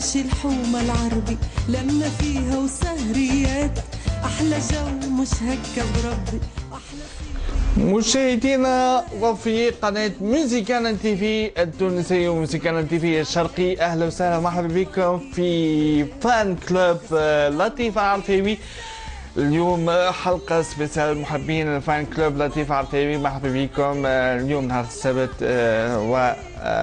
ماشي الحومة العربي لما فيها وسهريات، أحلى جو مش هكا بربي. مشاهدينا وفي قناة موسيقانا تي في التونسية وموسيقانا تي في الشرقي، أهلا وسهلا مرحبا بكم في فان كلوب لطيف عرفاوي. اليوم حلقة سبيسيال محبين الفان كلوب لطيف عرفاوي، مرحبا بكم. اليوم نهار السبت و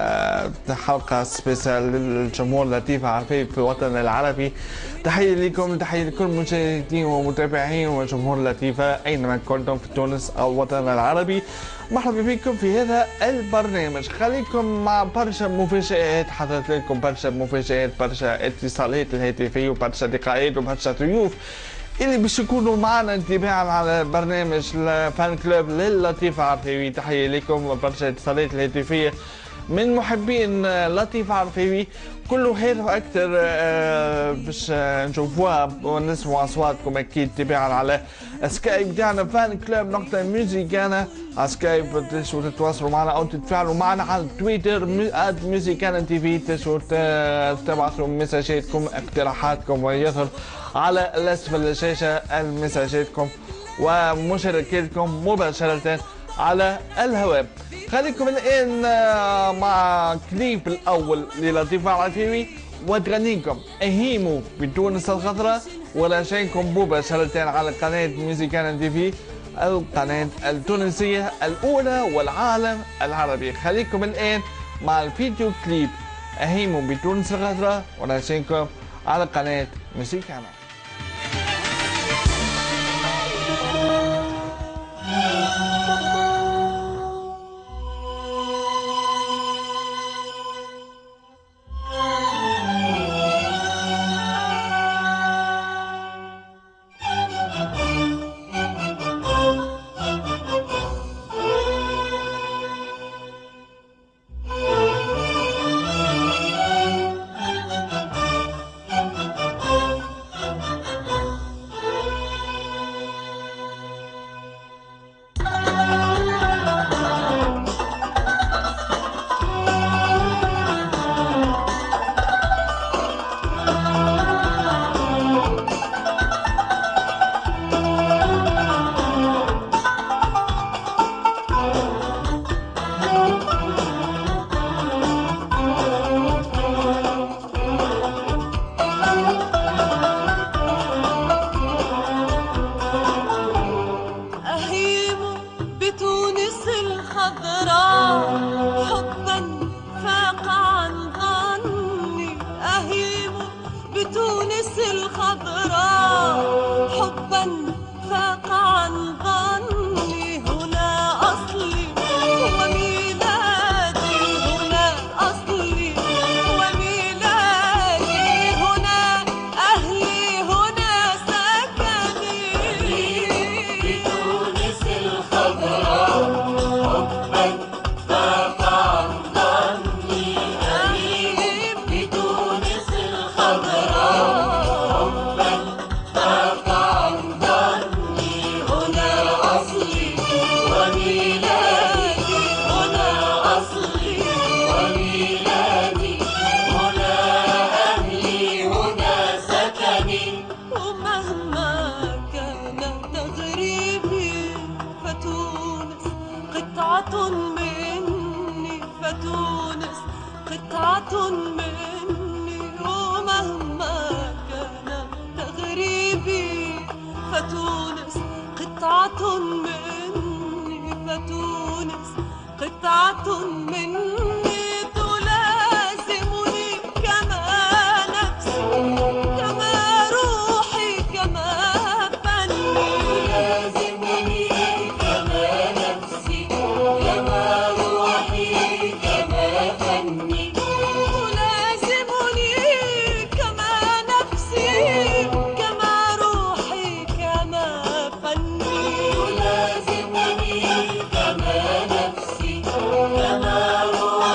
حلقة سبيسيال للجمهور لطيف عرفاوي في الوطن العربي. تحية لكم، تحية لكل مشاهدين ومتابعين وجمهور لطيفة أينما كنتم في تونس أو الوطن العربي. مرحبا بكم في هذا البرنامج. خليكم مع برشا مفاجآت، حضرت لكم برشا مفاجآت، برشا اتصالات الهاتفية وبرشا لقاءات وبرشا ضيوف اللي باش يكونوا معنا انتباعا على برنامج الفان كلوب للطيف عرفاوي. تحية لكم وبرشا اتصالات الهاتفية من محبين لطيف عرفاوي. كل هذا واكثر باش نشوفوها ونسمعوا اصواتكم اكيد تباعا على سكايب تاعنا فان كلوب نقطة موسيقانا على سكايب. تقدروا تتواصلوا معنا او تتفاعلوا معنا على تويتر @موسيقانا تي في. تقدروا تبعثوا مساجاتكم اقتراحاتكم ويظهر على اسفل الشاشة مساجاتكم ومشاركاتكم مباشرة على الهواء. خليكم الآن مع كليب الأول للطيف عرفاوي وتغنيكم أهيمو بتونس الخضراء، وراشينكم مباشرة على قناة موسيقانا تي في القناة التونسية الأولى والعالم العربي. خليكم الآن مع الفيديو كليب أهيمو بتونس الخضراء وراشينكم على قناة موسيقانا. كما روحي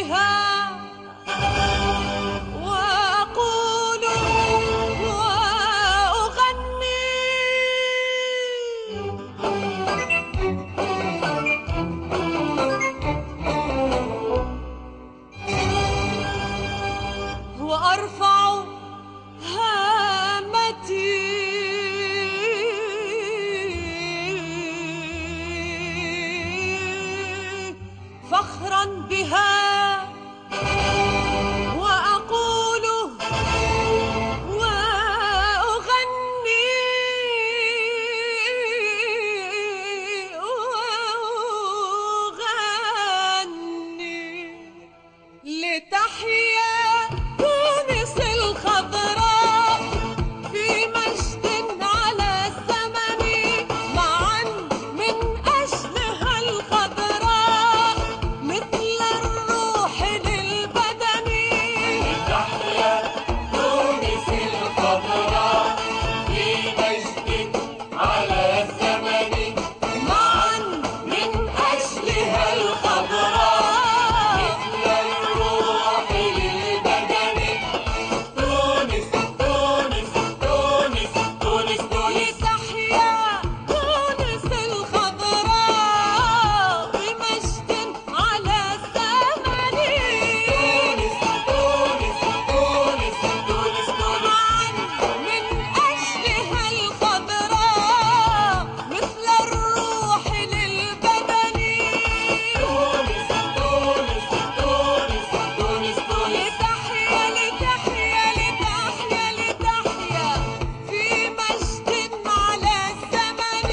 بها وأقول وأغني وأرفع هامتي فخرا بها وأقول وأغني لتحيا تونس الخضراء في مجد على الزمن معا من أجلها الخضراء مثل الروح للبدن. لتحيا تونس الخضراء في مجد على الزمن معا من أجلها الخضراء مثل الروح للبدن. تونس تونس تونس تونس تونس لتحيا تونس الخضراء بمجد على الزمن تونس تونس تونس تونس معا من أجلها الخضراء مثل الروح للبدن. تونس تونس تونس تونس تونس لتحيا لتحيا لتحيا لتحيا في مجد على الزمن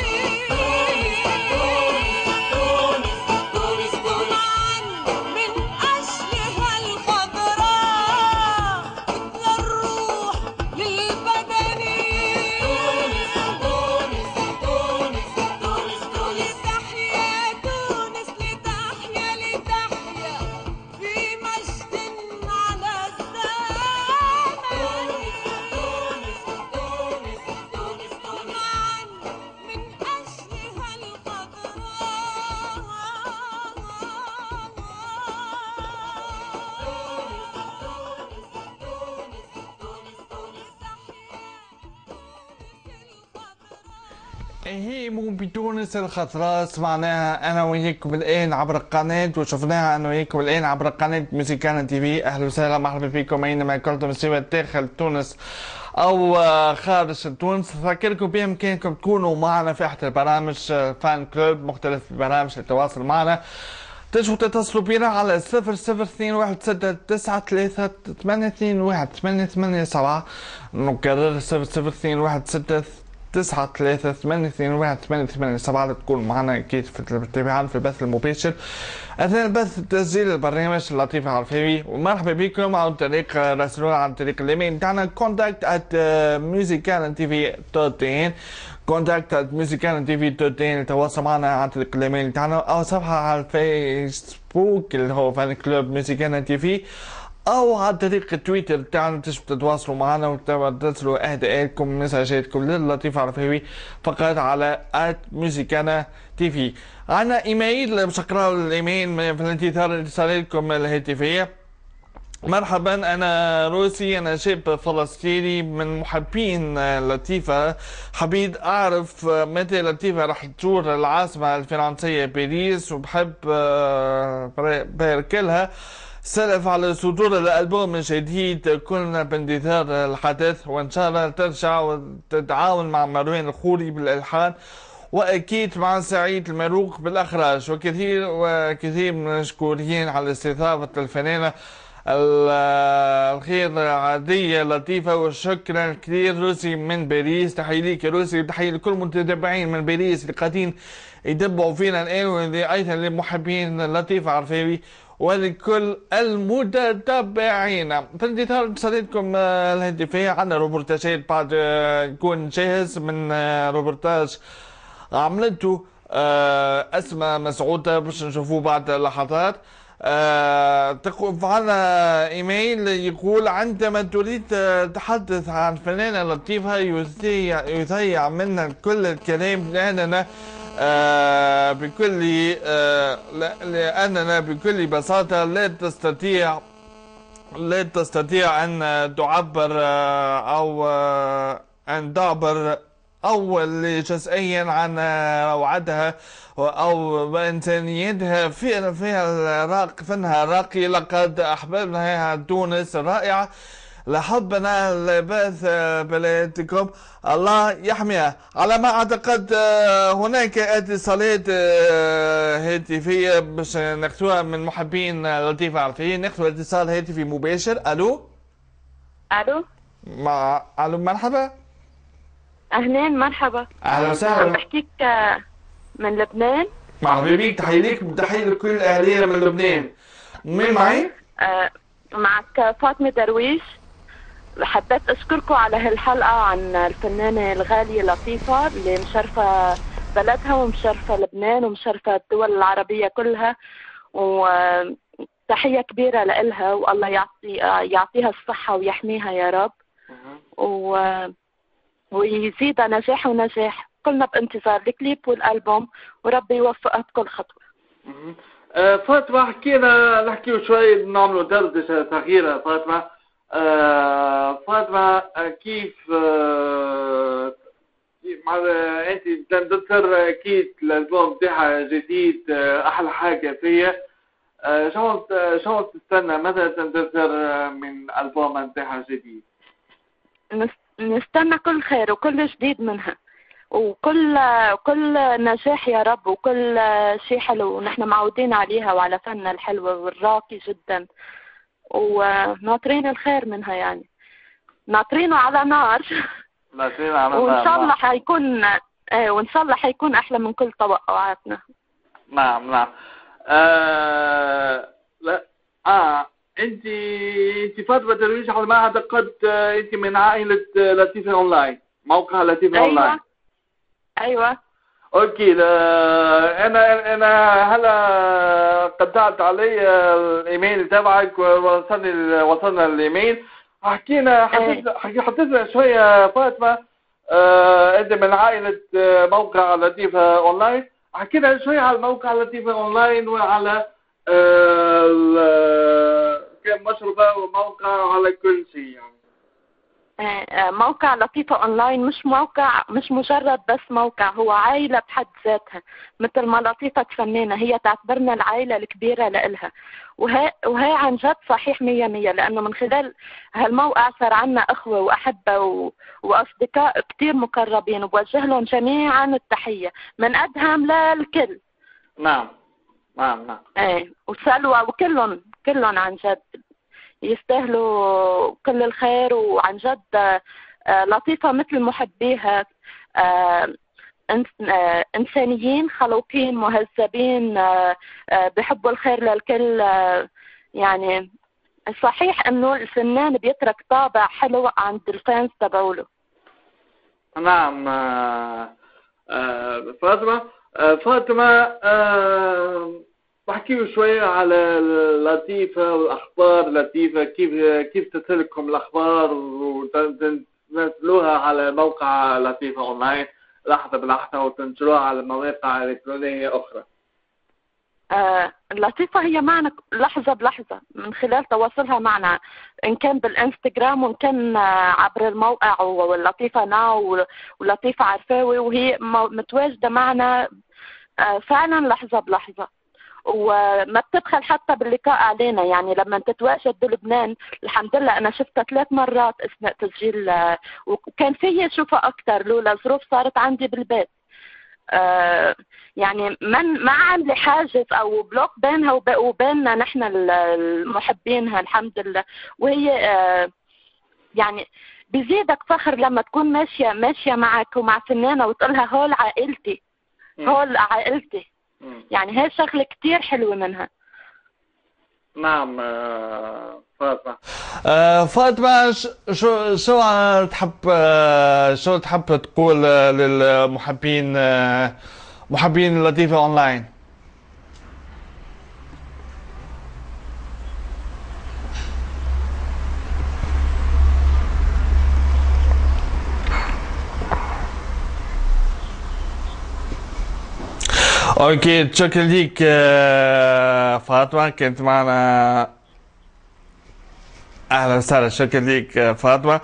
تونس تونس معا من أجلها الخضراء مثل الروح للبدن. لتحيا تونس لتحيا لتحيا في مجد على الزمن معا من أجلها هيمو بتونس الخضراء سمعناها انا وياكم الان عبر القناه وشفناها انا وياكم الان عبر قناه موسيقانا تي في. اهلا وسهلا مرحبا بكم اينما كنتم سواء داخل تونس او خارج تونس. فكركم بامكانكم تكونوا معنا في احد البرامج فان كلوب مختلف البرامج للتواصل معنا. تنجموا تتصلوا بنا على 00216832821 نكرر 00216832821 تكون معنا اكيد في التابعين في البث المباشر اثناء البث تسجيل البرنامج اللطيف العرفاوي. ومرحبا بكم عن طريق راسلونا عن طريق الايميل تاعنا contact@musicalantv.tn contact@musicalantv.tn للتواصل معنا عن طريق الايميل تاعنا او صفحه على الفيسبوك اللي هو فان كلوب موسيقانا تي في او عن طريق التويتر تاعنا تنجموا تتواصلوا معنا وترسلوا اهداءاتكم مساجاتكم للطيف العرفاوي فقط على @musicana تي في. عندنا ايميل باش نقراو الايميل في الانتظار رسالتكم الهاتفيه. مرحبا انا روسي، انا شاب فلسطيني من محبين لطيفة. حبيت اعرف متى لطيفة راح تزور العاصمة الفرنسية باريس وبحب بارك لها سلف على صدور الالبوم الجديد. كلنا بانتظار الحدث وان شاء الله ترجع وتتعاون مع مروان الخوري بالالحان واكيد مع سعيد المروق بالاخراج وكثير من المشكورين على استضافة الفنانة الخير عادية لطيفة. وشكرا كثير روسي من باريس. تحية ليك يا روسي وتحية لكل المتتبعين من باريس اللي قاعدين يتبعوا فينا الان وايضا للمحبين لطيفة عرفاوي ولكل المتتبعين. في انتظار رسالتكم الهاتفية. عندنا روبورتاجات بعد يكون جاهز من روبورتاج عملته اسماء مسعودة باش نشوفوه بعد لحظات. فعلنا ايميل يقول عندما تريد تحدث عن فنانة لطيفة يذيع منا كل الكلام لاننا لأننا بكل بساطة لا تستطيع أن تعبر أو أن تعبر أول جزئيا عن روعتها أو إنسانيتها فنها الراقي. لقد أحببنا تونس الرائعة لحبنا لبث بلادكم، الله يحميها. على ما أعتقد هناك اتصالات هاتفية باش ناخذوها من محبين لطيفة عرفية. ناخذ اتصال هاتفي مباشر. ألو. الو. ألو مرحبا. اهلين مرحبا. أهلا عم وسهلا. بحكيك من لبنان. مرحبا بك. تحية ليك وتحية لكل أهالينا من لبنان. مين معي؟ معك فاطمة درويش. حبيت أشكركم على هالحلقة عن الفنانة الغالية لطيفة اللي مشرفة بلدها ومشرفة لبنان ومشرفة الدول العربية كلها، وتحية كبيرة لإلها والله يعطيها الصحة ويحميها يا رب، ويزيدها نجاح ونجاح. كلنا بانتظار الكليب والألبوم وربي يوفقها بكل خطوة. فاطمة نحكيو شوي، نعملوا دردشة صغيرة. فاطمة كيف انت تنتصر اكيد الالبوم بتاعها جديد احلى حاجة فيها. شو تستنى متى تنتصر من الالبوم بتاعها جديد؟ نستنى كل خير وكل جديد منها وكل نجاح يا رب وكل شيء حلو ونحن معودين عليها وعلى فنها الحلو والراقي جدا، وناطرين الخير منها يعني ناطرينه على نار. وإن شاء الله حيكون وإن شاء الله حيكون أحلى من كل توقعاتنا. نعم. لا انت فاطمة درويش على ما اعتقد انت من عائلة لطيفة اونلاين، موقع لطيفة اونلاين. ايوه. اوكي. انا هلا قطعت علي الايميل تبعك وصلنا الايميل. حطينا شويه فاطمه. انت من عائله موقع لطيفه اونلاين. حكينا شويه على الموقع لطيفه اونلاين وعلى كم مشروبه وموقع على كل شيء يعني. موقع لطيفة أونلاين مش مجرد بس موقع، هو عائلة بحد ذاتها. مثل ما لطيفة تفنانة هي تعتبرنا العائلة الكبيرة لإلها، وهي عن جد صحيح 100%، لأنه من خلال هالموقع صار عنا أخوة وأحبة وأصدقاء كتير مقربين، وبوجه لهم جميعا التحية من أدهم للكل. نعم. وسلوى وكلهم عن جد يستاهلوا كل الخير، وعن جد لطيفة مثل محبيها، إنسانيين خلوقين مهذبين، بحبوا الخير للكل. يعني صحيح إنه الفنان بيترك طابع حلو عند الفانز تبعوله. نعم. فاطمة بحكيوا شوية على لطيفة والأخبار لطيفة، كيف تصلكم الأخبار وتنزلوها على موقع لطيفة أونلاين لحظة بلحظة وتنشروها على مواقع إلكترونية أخرى. لطيفة هي معنا لحظة بلحظة من خلال تواصلها معنا، إن كان بالإنستغرام وإن كان عبر الموقع واللطيفة ناو ولطيفة عرفاوي، وهي متواجدة معنا فعلا لحظة بلحظة، وما بتبخل حتى باللقاء علينا. يعني لما تتواجد بلبنان الحمد لله أنا شفتها 3 مرات أثناء تسجيل، وكان فيي أشوفها أكتر لولا ظروف صارت عندي بالبيت. يعني ما عامله حاجز او بلوك بينها وبيننا نحن المحبينها الحمد لله. وهي يعني بزيدك فخر لما تكون ماشيه معك ومع فنانه وتقولها هول عائلتي، هول عائلتي. يعني هي شغله كتير حلوه منها. نعم. فاطمة شو تحب تقول للمحبين محبين لطيفة أونلاين؟ اوكي، شكرا ليك فاطمة، كنت معنا. اهلا وسهلا، شكرا ليك فاطمة.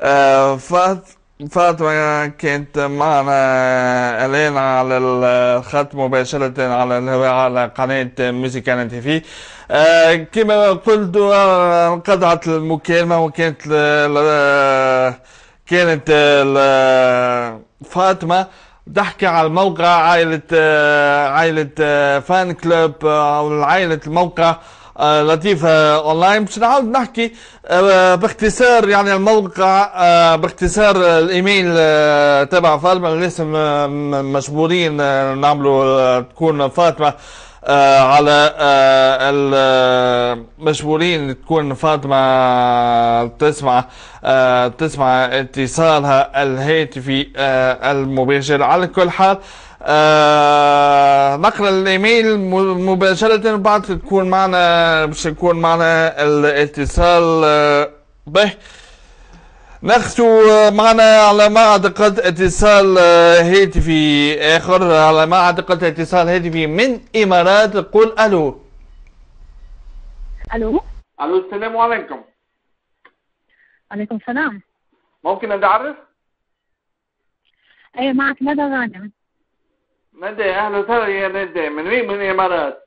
فاطمة كانت معنا الآن على الخط مباشرة على الهواء على قناة موسيقى تي في. كما قلت انقطعت المكالمة، وكانت كانت فاطمة تحكي على الموقع عائلة فان كلوب أو عائلة الموقع لطيفة أونلاين. باش نعاود نحكي باختصار يعني الموقع، باختصار الإيميل تبع فاطمة. الاسم مجبورين نعملوا تكون فاطمة على مجبورين تكون فاطمة تسمع اتصالها الهاتفي المباشر. على كل حال نقرا الايميل مباشرة بعد تكون معنا، باش يكون معنا الاتصال به. ناخذ معنا على ما اعتقد اتصال هاتفي اخر، على ما اعتقد اتصال هاتفي من امارات. قول الو. الو. الو، السلام عليكم. عليكم السلام. ممكن اتعرف؟ ايه، معك ندى غانم. ندى، اهلا وسهلا يا ندى. من وين؟ من الامارات.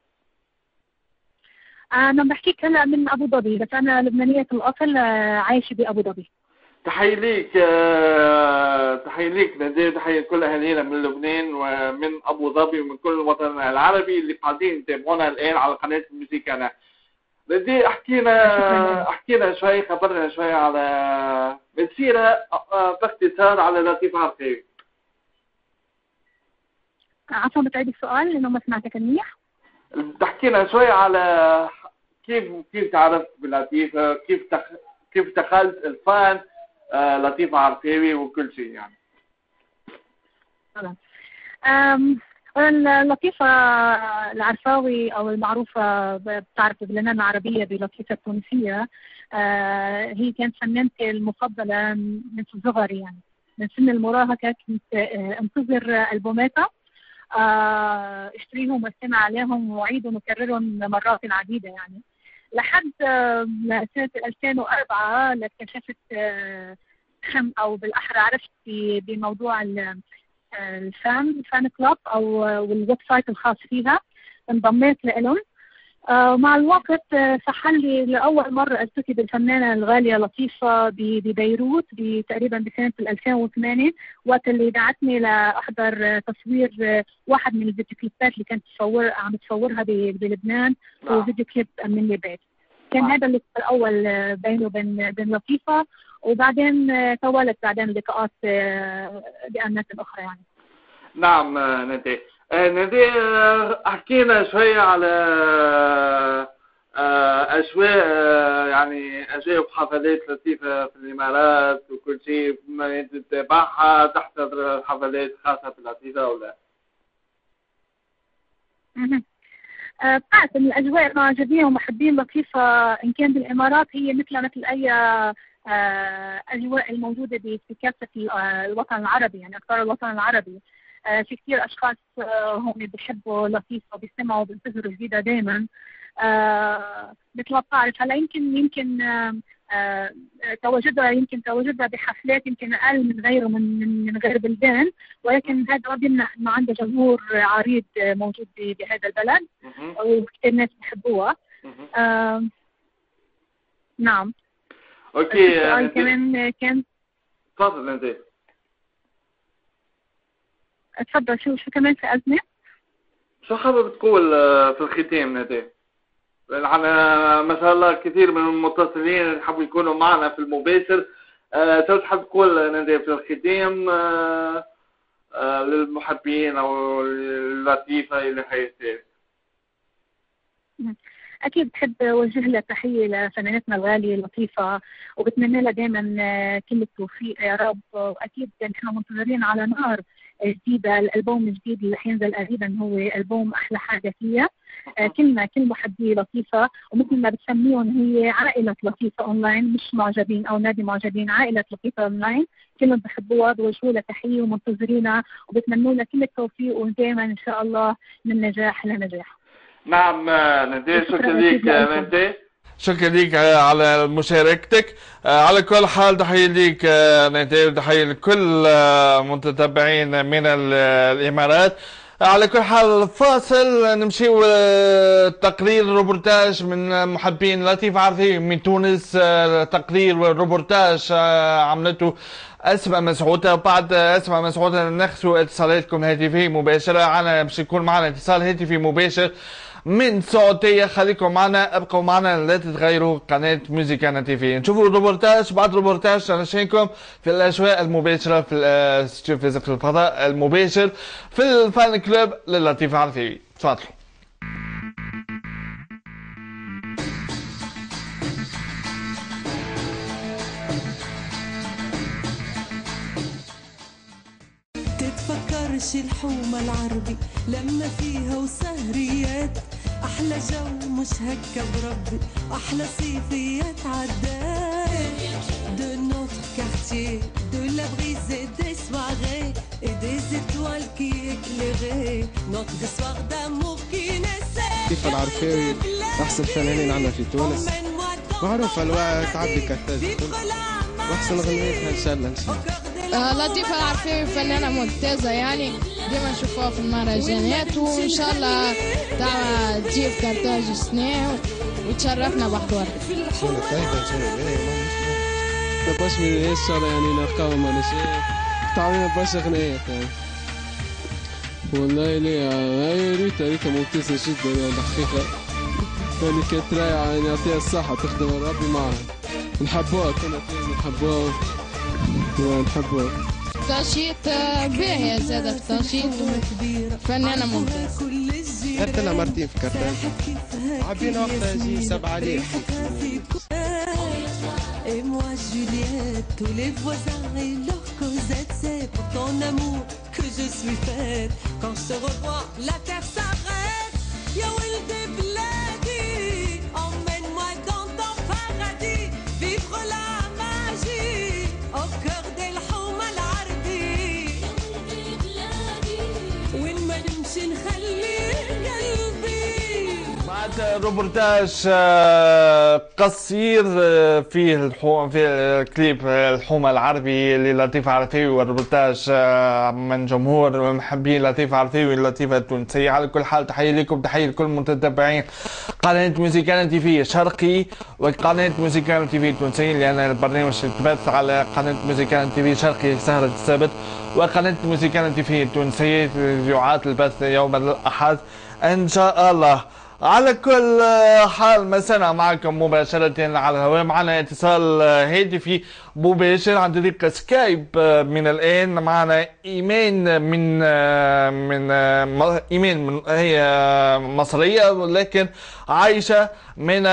انا بحكيك هلا من ابو ظبي، بس انا لبنانيه الاصل، عايشه بابو ظبي. تحية ليك تحية ليك ندى، تحية لكل أهالينا من لبنان ومن أبو ظبي ومن كل الوطن العربي اللي قاعدين يتابعونا الآن على قناة موسيقى. ندى، احكينا شوي، خبرنا شوي على بتصير باختصار على لطيفة عرفاوي. عفوا، بتعيد السؤال لانه ما سمعتك منيح. تحكينا شوي على كيف تعرفت بلطيفة، كيف دخلت الفان لطيفة عرفاوي وكل شيء يعني. لطيفة العرفاوي أو المعروفة بتعرف بلبنان العربية بلطيفة التونسية، هي كانت فنانتي المفضلة من صغري، يعني من سن المراهقة كنت انتظر ألبوماتها، اشتريهم واستمع عليهم واعيدهم وكررهم مرات عديدة، يعني لحد سنة 2004 اكتشفت أو بالأحرى عرفت بموضوع الفان كلاب أو والويب سايت الخاص فيها، انضميت لهم. مع الوقت سحل لي لأول مرة ألتقي بالفنانة الغالية لطيفة ببيروت تقريبا بسنة 2008، وقت اللي دعتني لأحضر تصوير واحد من الفيديو كليبات اللي كانت عم تصورها بلبنان، وفيديو كليب من البيت. كان هذا اللقاء الأول بينه وبين لطيفة، وبعدين توالت بعدين اللقاءات بأماكن أخرى يعني. نعم ندى. ندى، حكينا شوية على أجواء يعني أجواء وحفلات لطيفة في الإمارات وكل شيء، ما أنت تتابعها تحضر حفلات خاصة في لطيفة أو لا؟ بعرف ان الاجواء المعجبين ومحبين لطيفة ان كان بالامارات هي مثل اي اجواء الموجوده في كافه الوطن العربي، يعني اكثر الوطن العربي. في كثير اشخاص هم بيحبوا لطيفة وبيستمعوا وبينتظروا جديده دائما. مثل ما بتعرف هلا يمكن تواجدها بحفلات يمكن اقل من غيره من غير بلدان، ولكن هذا ما بيمنع انه عنده جمهور عريض موجود بهذا البلد وكثير ناس بيحبوها. نعم. اوكي. كمان كان تفضل انت. اتفضل. شو كمان في أزمة؟ شو حابب تقول في الختام ندى؟ ما شاء الله كثير من المتصلين حابوا يكونوا معنا في المباشر. شو تحب تقول ندى في الختام للمحبين او اللطيفة اللي حيصير؟ أكيد بحب أوجه لها تحية لفنانتنا الغالية لطيفة، وبتمنى لها دائما كل التوفيق يا رب. وأكيد نحن منتظرين على نار جديدة. الألبوم الجديد اللي حينزل قريبا هو ألبوم أحلى حاجة فيها. كل محبي لطيفة، ومثل ما بتسميهم هي عائلة لطيفة أونلاين، مش معجبين أو نادي معجبين، عائلة لطيفة أونلاين كلهم بحبوها، بوجهوا لها تحية ومنتظرينها وبتمنوا لها كل التوفيق، ودائما إن شاء الله من نجاح لنجاح. نعم ندى، شكرا لك ندى، شكرا لك على مشاركتك. على كل حال تحية لك ندى، وتحية لكل متتبعين من الإمارات. على كل حال فاصل، نمشيو تقرير روبورتاج من محبين لطيفة عرفي من تونس. تقرير روبورتاج عملته أسماء مسعودة. وبعد أسماء مسعودة ناخذوا اتصالاتكم الهاتفية مباشرة. أنا باش يكون معنا اتصال هاتفي مباشر من السعودية. خليكم معنا، ابقوا معنا، لا تتغيروا قناة موزيكانا تي في. نشوفوا الروبورتاج. بعد الروبورتاج نشارككم في الأجواء المباشرة في الاستوديو في الفضاء المباشر في الفان كلوب للطيفة عرفي. تفضلوا. تتفكرش الحومة العربي لما فيها وسهريات، أحلى جو مش هكا بربي، أحلى صيفيات عدات. De notre quartier, de la brise et des soirées et des étoiles qui éclairaient notre histoire d'amour qui naissait. لطيفة العرفاوي أحسن فنانين عنا في تونس، معروفة الوقت تعبي كالثلج، وأحسن غنيتها إن شاء الله إن شاء الله. لطيفة العرفاوي فنانة ممتازة، يعني ديما نشوفوها في المهرجانات، وإن شاء الله تجي في كارتاج سنة وتشرفنا بحضورها. سنة طيبة باش من إن شاء الله يعني نلقاو مانشاء تعملنا برشا غنيات يعني. والله ليه ريتا ممتازة جدا يعني الحقيقة، يعني كانت رايعة يعني يعطيها الصحة تخدم ربي معها. نحبوها كنا نحبوها ونحبوها. تنشيط باهية زادة في التنشيط، وفنانة ممتازة. خدت لها مرتين في كرتاج، عبينا وقتها يجي 7000. Et moi Juliette, tous les voisins et leurs causettes, c'est pour ton amour que je suis faite. Quand je te revois, la terre s'arrête. Ya Wilde Bladi, emmène-moi dans ton paradis, vivre la magie au cœur des Houma العربي. وين ما نمشي نخلي قلبي. بعد روبورتاج قصير فيه في الكليب الحومة العربي للطيفة عرفيوي، والروبورتاج من جمهور ومحبين لطيفة عرفيوي اللطيفة التونسية. على كل حال تحية لكم، تحية لكل متتبعين قناة موزيكانا تي في شرقي وقناة موزيكانا تي في التونسية، لأن البرنامج يتبث على قناة موزيكانا تي في شرقي سهرة السبت، وقناة موزيكانا تي في التونسية يعاد البث يوم الأحد إن شاء الله. على كل حال مسانا معكم مباشرة على الهواء. معنا اتصال هاتفي مباشر عن طريق سكايب من الآن. معنا إيمان من إيمان من هي مصرية ولكن عايشة من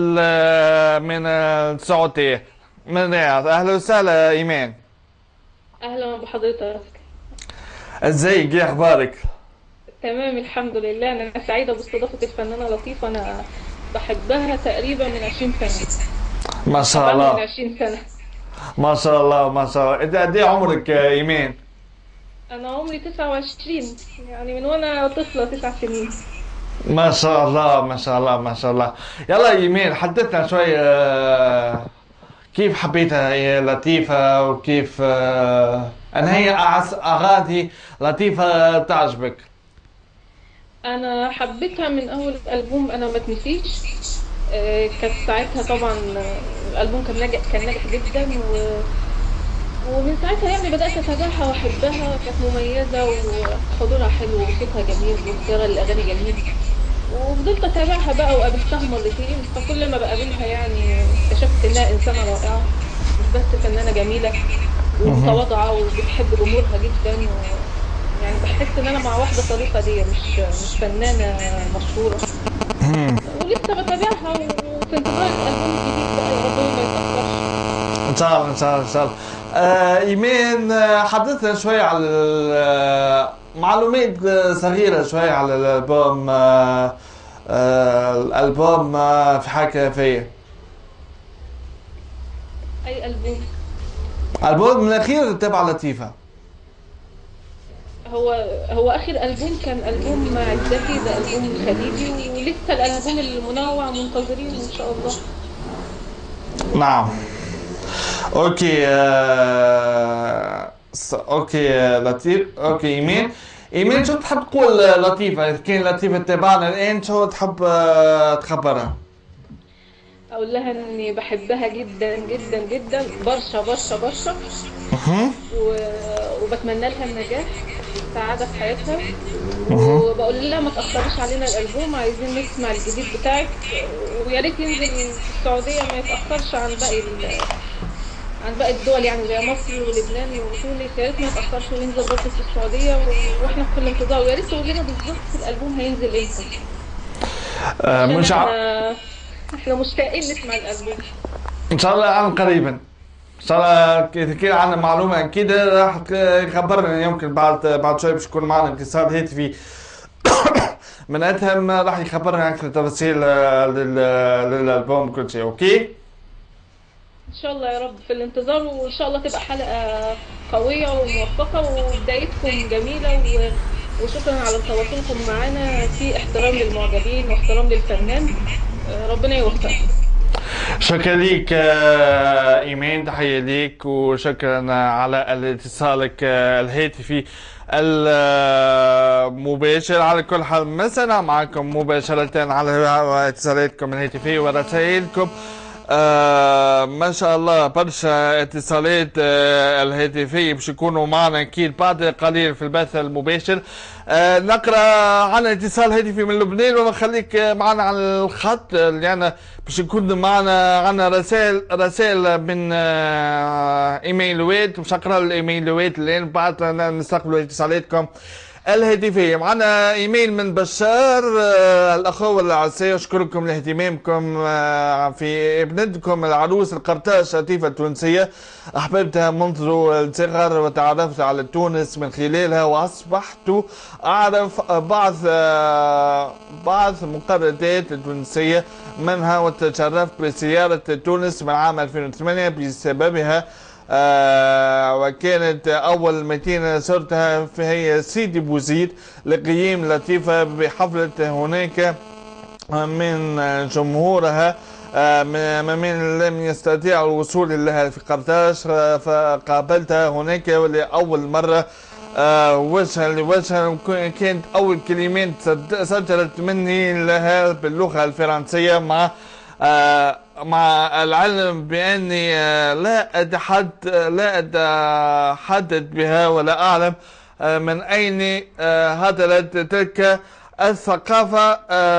السعودية، من الرياض. أهلا وسهلا إيمان. أهلا بحضرتك. ازيك؟ ايه أخبارك؟ تمام الحمد لله. أنا سعيدة باستضافة الفنانة لطيفة، أنا بحبها تقريبا من 20 سنة. ما شاء من الله 20 سنة. ما شاء الله ما شاء الله. انت قد ايه عمرك يا ايمان؟ أنا عمري 29، يعني من وأنا طفلة 9 سنين. ما شاء الله ما شاء الله ما شاء الله. يلا يا ايمان حدثنا شوي كيف حبيتها هي لطيفة، وكيف ان هي اغاني لطيفة تعجبك؟ أنا حبيتها من أول ألبوم أنا ما تنسيش. كانت ساعتها طبعا الألبوم كان ناجح جدا، ومن ساعتها يعني بدأت أتابعها وأحبها. كانت مميزة وحضورها حلو وصوتها جميل واختيارها للأغاني جميل، وفضلت أتابعها بقى وقابلتها مرتين. فكل ما بقابلها يعني اكتشفت إنها إنسانة رائعة، مش بس فنانة جميلة ومتواضعة وبتحب جمهورها جدا. يعني بحس إن أنا مع واحدة صديقة ليا، مش فنانة مشهورة. وليها ولسه بتابعها وفي انتظار الالبوم الجديد بقى، يا رب ما يتاخرش. ان شاء الله ان شاء الله ان شاء الله. ايمان، حدثنا شوي على معلومات صغيره شوي على الالبوم. الالبوم في حاجه فيه اي البوم؟ الالبوم الاخير تبع لطيفه. هو اخر البوم كان البوم عزتي، ده البوم خليجي، ولسه الالبوم المنوع منتظرينه ان شاء الله. نعم. اوكي. اوكي لطيف. اوكي ايمان. ايمان، شو تحب تقول لطيفه؟ اذا كان لطيفه تتابعنا الان، شو تحب تخبرها؟ اقول لها اني بحبها جدا جدا جدا، برشا برشا برشا، وبتمنى لها النجاح والسعاده في حياتها، وبقول لها ما تاخريش علينا الالبوم، عايزين نسمع الجديد بتاعك، ويا ريت ينزل في السعوديه، ما يتاخرش عن باقي الدول يعني زي مصر ولبنان وتونس، يا ريت ما يتاخرش وينزل برضه في السعوديه، واحنا في كل انتظار، ويا ريت تقول لنا بالظبط الالبوم هينزل امتى. مش احنا مشتاقين نسمع الالبوم. ان شاء الله عن قريبا. ان شاء الله اذا كان عندنا معلومه اكيد راح يخبرنا، يمكن بعد شوي باش يكون معنا اتصال هاتفي من ادهم، راح يخبرنا اكثر تفاصيل للالبوم كل شيء. اوكي ان شاء الله يا رب، في الانتظار، وان شاء الله تبقى حلقه قويه وموفقه وبدايتكم جميله، وشكرا على تواصلكم معنا في احترام للمعجبين واحترام للفنان. ربنا يوفقك. شكرا ليك ايمان، تحيه ليك، وشكرا على اتصالك الهاتفي المباشر. على كل حال مسنا معكم مباشرة على اتصالاتكم الهاتفية ورسائلكم. ما شاء الله برشا اتصالات الهاتفية باش يكونوا معنا اكيد بعد قليل في البث المباشر. نقرا عن اتصال هاتفي من لبنان، ونخليك معنا على الخط لان باش يكون معنا عنا رسائل من ايميلوات، باش نقرا الايميلوات الان بعد نستقبلوا اتصالاتكم الهاتفية. معنا ايميل من بشار الاخوة العزيزة، اشكركم لاهتمامكم في ابنتكم العروس القرطاج لطيفة التونسية. احببتها منذ الصغر وتعرفت على تونس من خلالها، واصبحت اعرف بعض مقررات التونسية منها، وتشرفت بزيارة تونس من عام 2008 بسببها. وكانت أول مدينة زرتها هي سيدي بوزيد لقيام لطيفة بحفلة هناك من جمهورها من لم يستطيع الوصول لها في قرطاج، فقابلتها هناك ولأول مرة وجها لوجها. كانت أول كلمات سجلت مني لها باللغة الفرنسية، مع العلم بأني لا أتحدث بها ولا أعلم من أين هدرت تلك الثقافة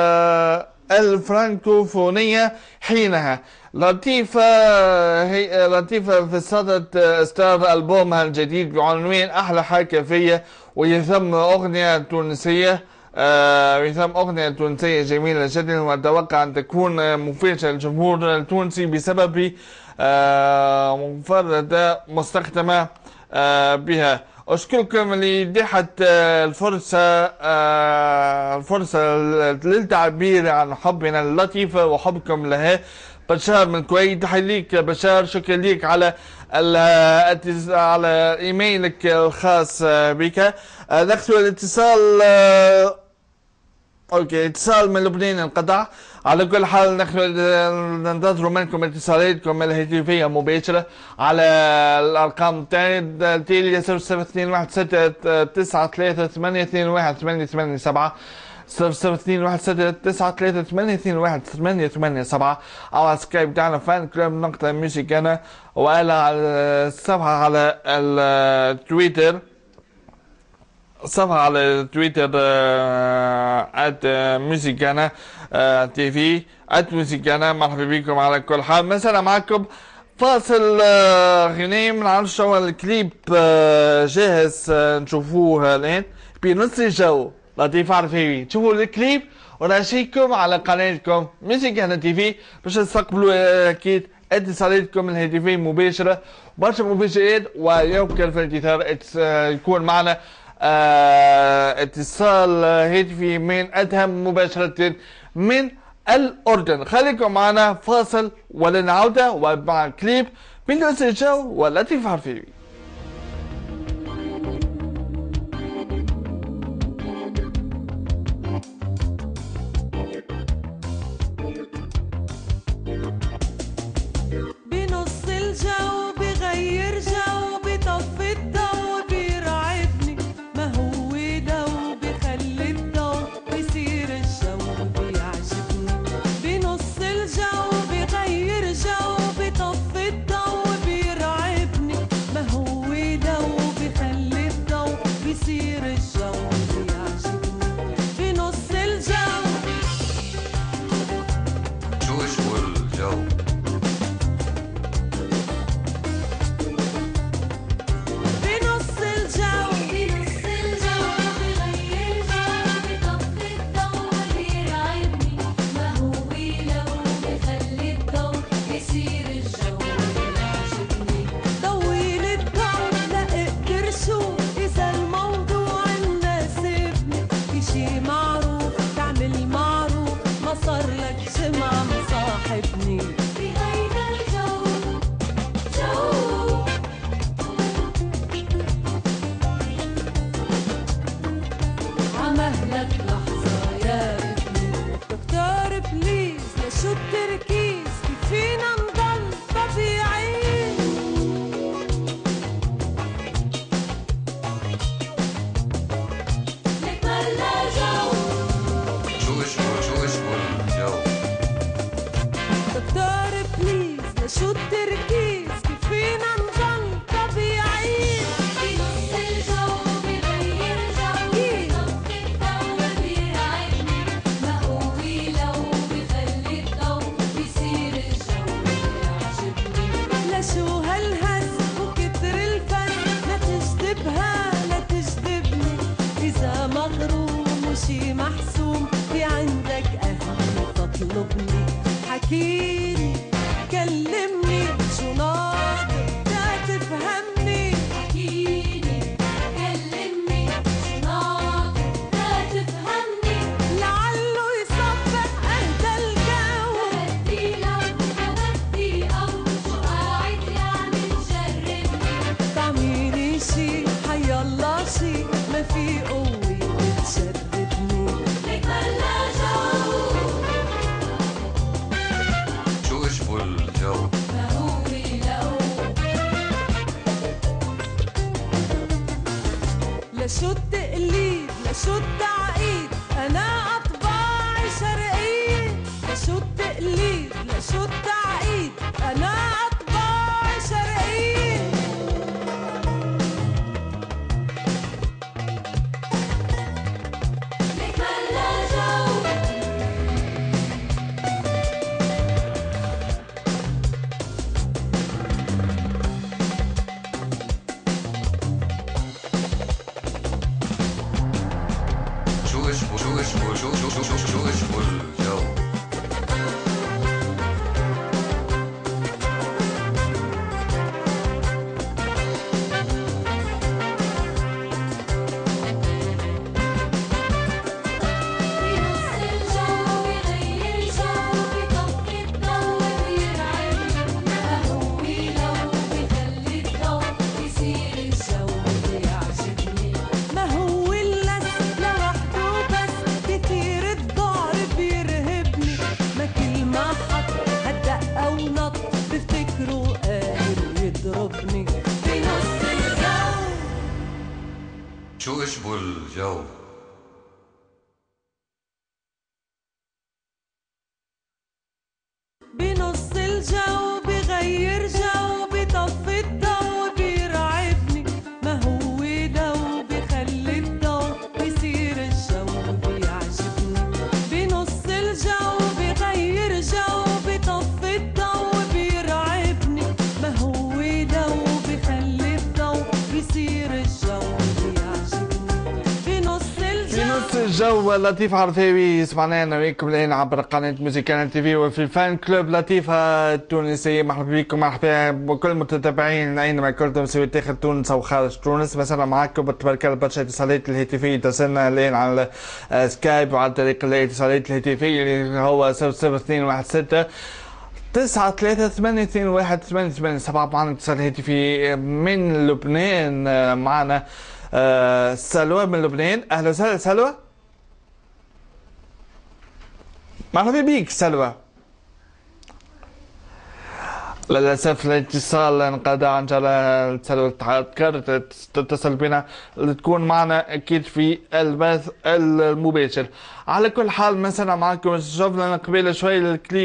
الفرنكوفونية حينها. لطيفة في صدد إصدار ألبومها الجديد بعنوان أحلى حاجة فيا، ويتم أغنية تونسية جميلة جدا، وأتوقع أن تكون مفاجأة للجمهور التونسي بسبب مفردة مستخدمة بها. أشكركم لإتاحة الفرصة للتعبير عن حبنا اللطيفة وحبكم لها. بشار من الكويت، تحية ليك بشار، شكرا ليك على ايميلك الخاص بك. نختم الاتصال. اوكي، اتصال من لبنان انقطع. على كل حال نحن ننتظر منكم اتصالاتكم الهاتفية مباشرة على الارقام التالية 0021693821887 0021693821887 او على سكايب بتاعنا فان كلوب نقطة ميوزيكانا، وعلى الصفحة على التويتر @ميوزيكانا تي في @ميوزيكانا. مرحبا بكم. على كل حال مثلا معكم فاصل غنائي، ما نعرفش هو الكليب جاهز نشوفوه الان بنص الجو. لطيف عرفيوي. شوفوا الكليب وناشيكم على قناتكم موسيقانا تي في باش تستقبلوا اكيد اتصالاتكم الهاتفية مباشرة، برشا مفاجآت، ويمكن في الانتظار يكون معنا اتصال هاتفي من أدهم مباشرة من الأردن. خليكم معنا فاصل ولنعودة ومع كليب من نفس الجو ولطيف عرفيوي. بنص الجو بغير جو بطفي الضو بيرعبني، ما هو دو بخلي الضو بيصير الجو بيعجبني. بنص الجو بغير جو بطفي الضو بيرعبني، ما هو دو بخلي الضو بيصير الجو بيعجبني. بنص الجو شو الجو بنص الجو بغير جو بطفي الضو بيرعبني، ما هو لو بخلي الضو بيصير الجو بيعجبني. طويل الضو لا اقدر شو إذا الموضوع مناسبني، في شي معروف تعمل معروف ما صار لك جمعة مصاحبني. بهيدا الجو جو عمهلك لحظة يا ابني دكتور بليز لشو التركيز، كيف فينا نضل طبيعيين؟ لك ملا جو شو الجو دكتور بليز لشو التركيز، كيف فينا نضل طبيعيين؟ بنص الجو بغير جو بطفي الضو بيرعبني، ما هو لو بخلي الضو بيصير الجو بيعجبني. لشو هالهز وكتر الفن، لا تجذبها لا تجذبني، إذا مغروم وشي محسوم في عندك أهل تطلبني. حكيلي كلمني شو ناطر لا تفهمني. حكيني كلمني شو ناطر لا تفهمني. لعله يصبح أهدى الجو، بدي لو بدي أو شو قاعد يعني تجربني. طعميني شي حيالله شي ما في قوة بتشربني. لك ملا جو شو الجو ما هو لو لشو التقليد لشو التعقيد، أنا أطباعي شرقية. لشو التقليد لشو التعقيد، أنا أطباعي شرقية. لك ملا جو شو الجو بنص الجو بغير جو بطفي الضو بيرعبني، ما هو لو بخلي الضو بيصير الجو بيعجبني. ما هو اللس لوحده بس كتير الضعر بيرهبني، ما كل ما حط هالدقة ونط بفتكره قادر يضربني. بنص الجو شو الجو بنص الجو بغير جو بطفي الضو بيرعبني، ما هو دو بخلي الضو بيصير الجو بيعجبني. بنص الجو بغير جو بطفي الضو بيرعبني، ما هو دو بخلي الضو بيصير الجو بيعجبني. بنص الجو لطيف عرفاوي سمعناه انا وياكم الان عبر قناه موسيكال تي في وفي الفان كلوب لطيفه التونسيه. مرحبا بكم، مرحبا بكل المتابعين اينما كنتم سواء داخل تونس او خارج تونس. مثلا معكم تبارك الله برشا اتصالات الهاتفيه تصلنا الان على سكايب وعلى طريق الاتصالات الهاتفيه اللي هو 00216 9382218 معنا اتصال هاتفي من لبنان. معنا سلوى من لبنان. اهلا وسهلا سلوى. مرحبا بيك سلوى. للاسف الاتصال انقطع. ان شاء الله سلوى تقدر تتصل بنا تكون معنا اكيد في البث المباشر. على كل حال مثلا معكم شفنا قبيله شوي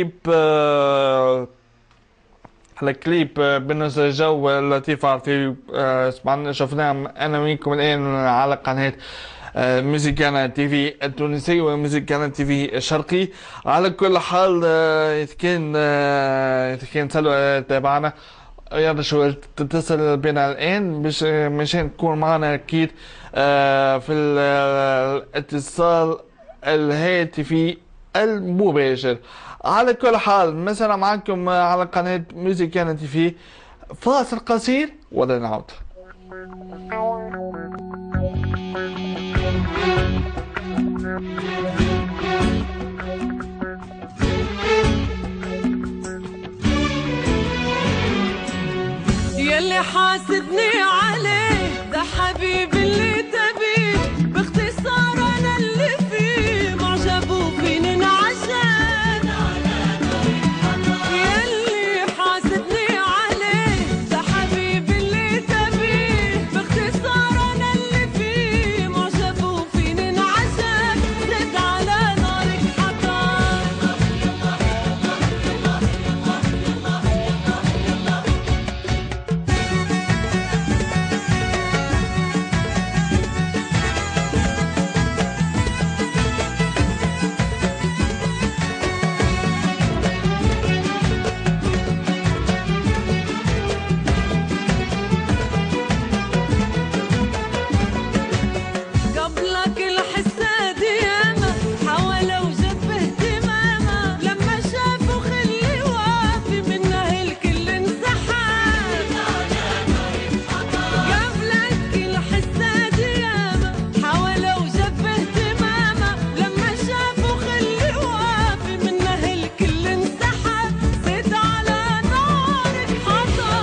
الكليب بالنسبه للجو اللطيف عرفي شفناه انا وينكم الان على قناه موسيكال تي في التونسي وموسيكال تي في الشرقي. على كل حال اذا كان سلوى تابعنا يلا شو تتصل بنا الان مشان تكون معنا اكيد في الاتصال الهاتفي المباشر. على كل حال مثلا معكم على قناة موسيكال تي في فاصل قصير ولا نعود. يلي حاسدني عليه ده حبيبي اللي تبيه، باختصار انا اللي فيه معجب وفين انعجب. يلي حاسدني عليه ده حبيبي اللي تبيه، باختصار انا اللي فيه معجب وفين انعجب. زد على نارك حطب قبلك الحسة ديامة حاول وجب اهتمامه، لما شافوا خلي وافي منه الكل انسحب. قبلك الحسة ديامة حاول وجب اهتمامه، لما شافوا خلي وافي منه الكل انسحب. زد على نارك حطب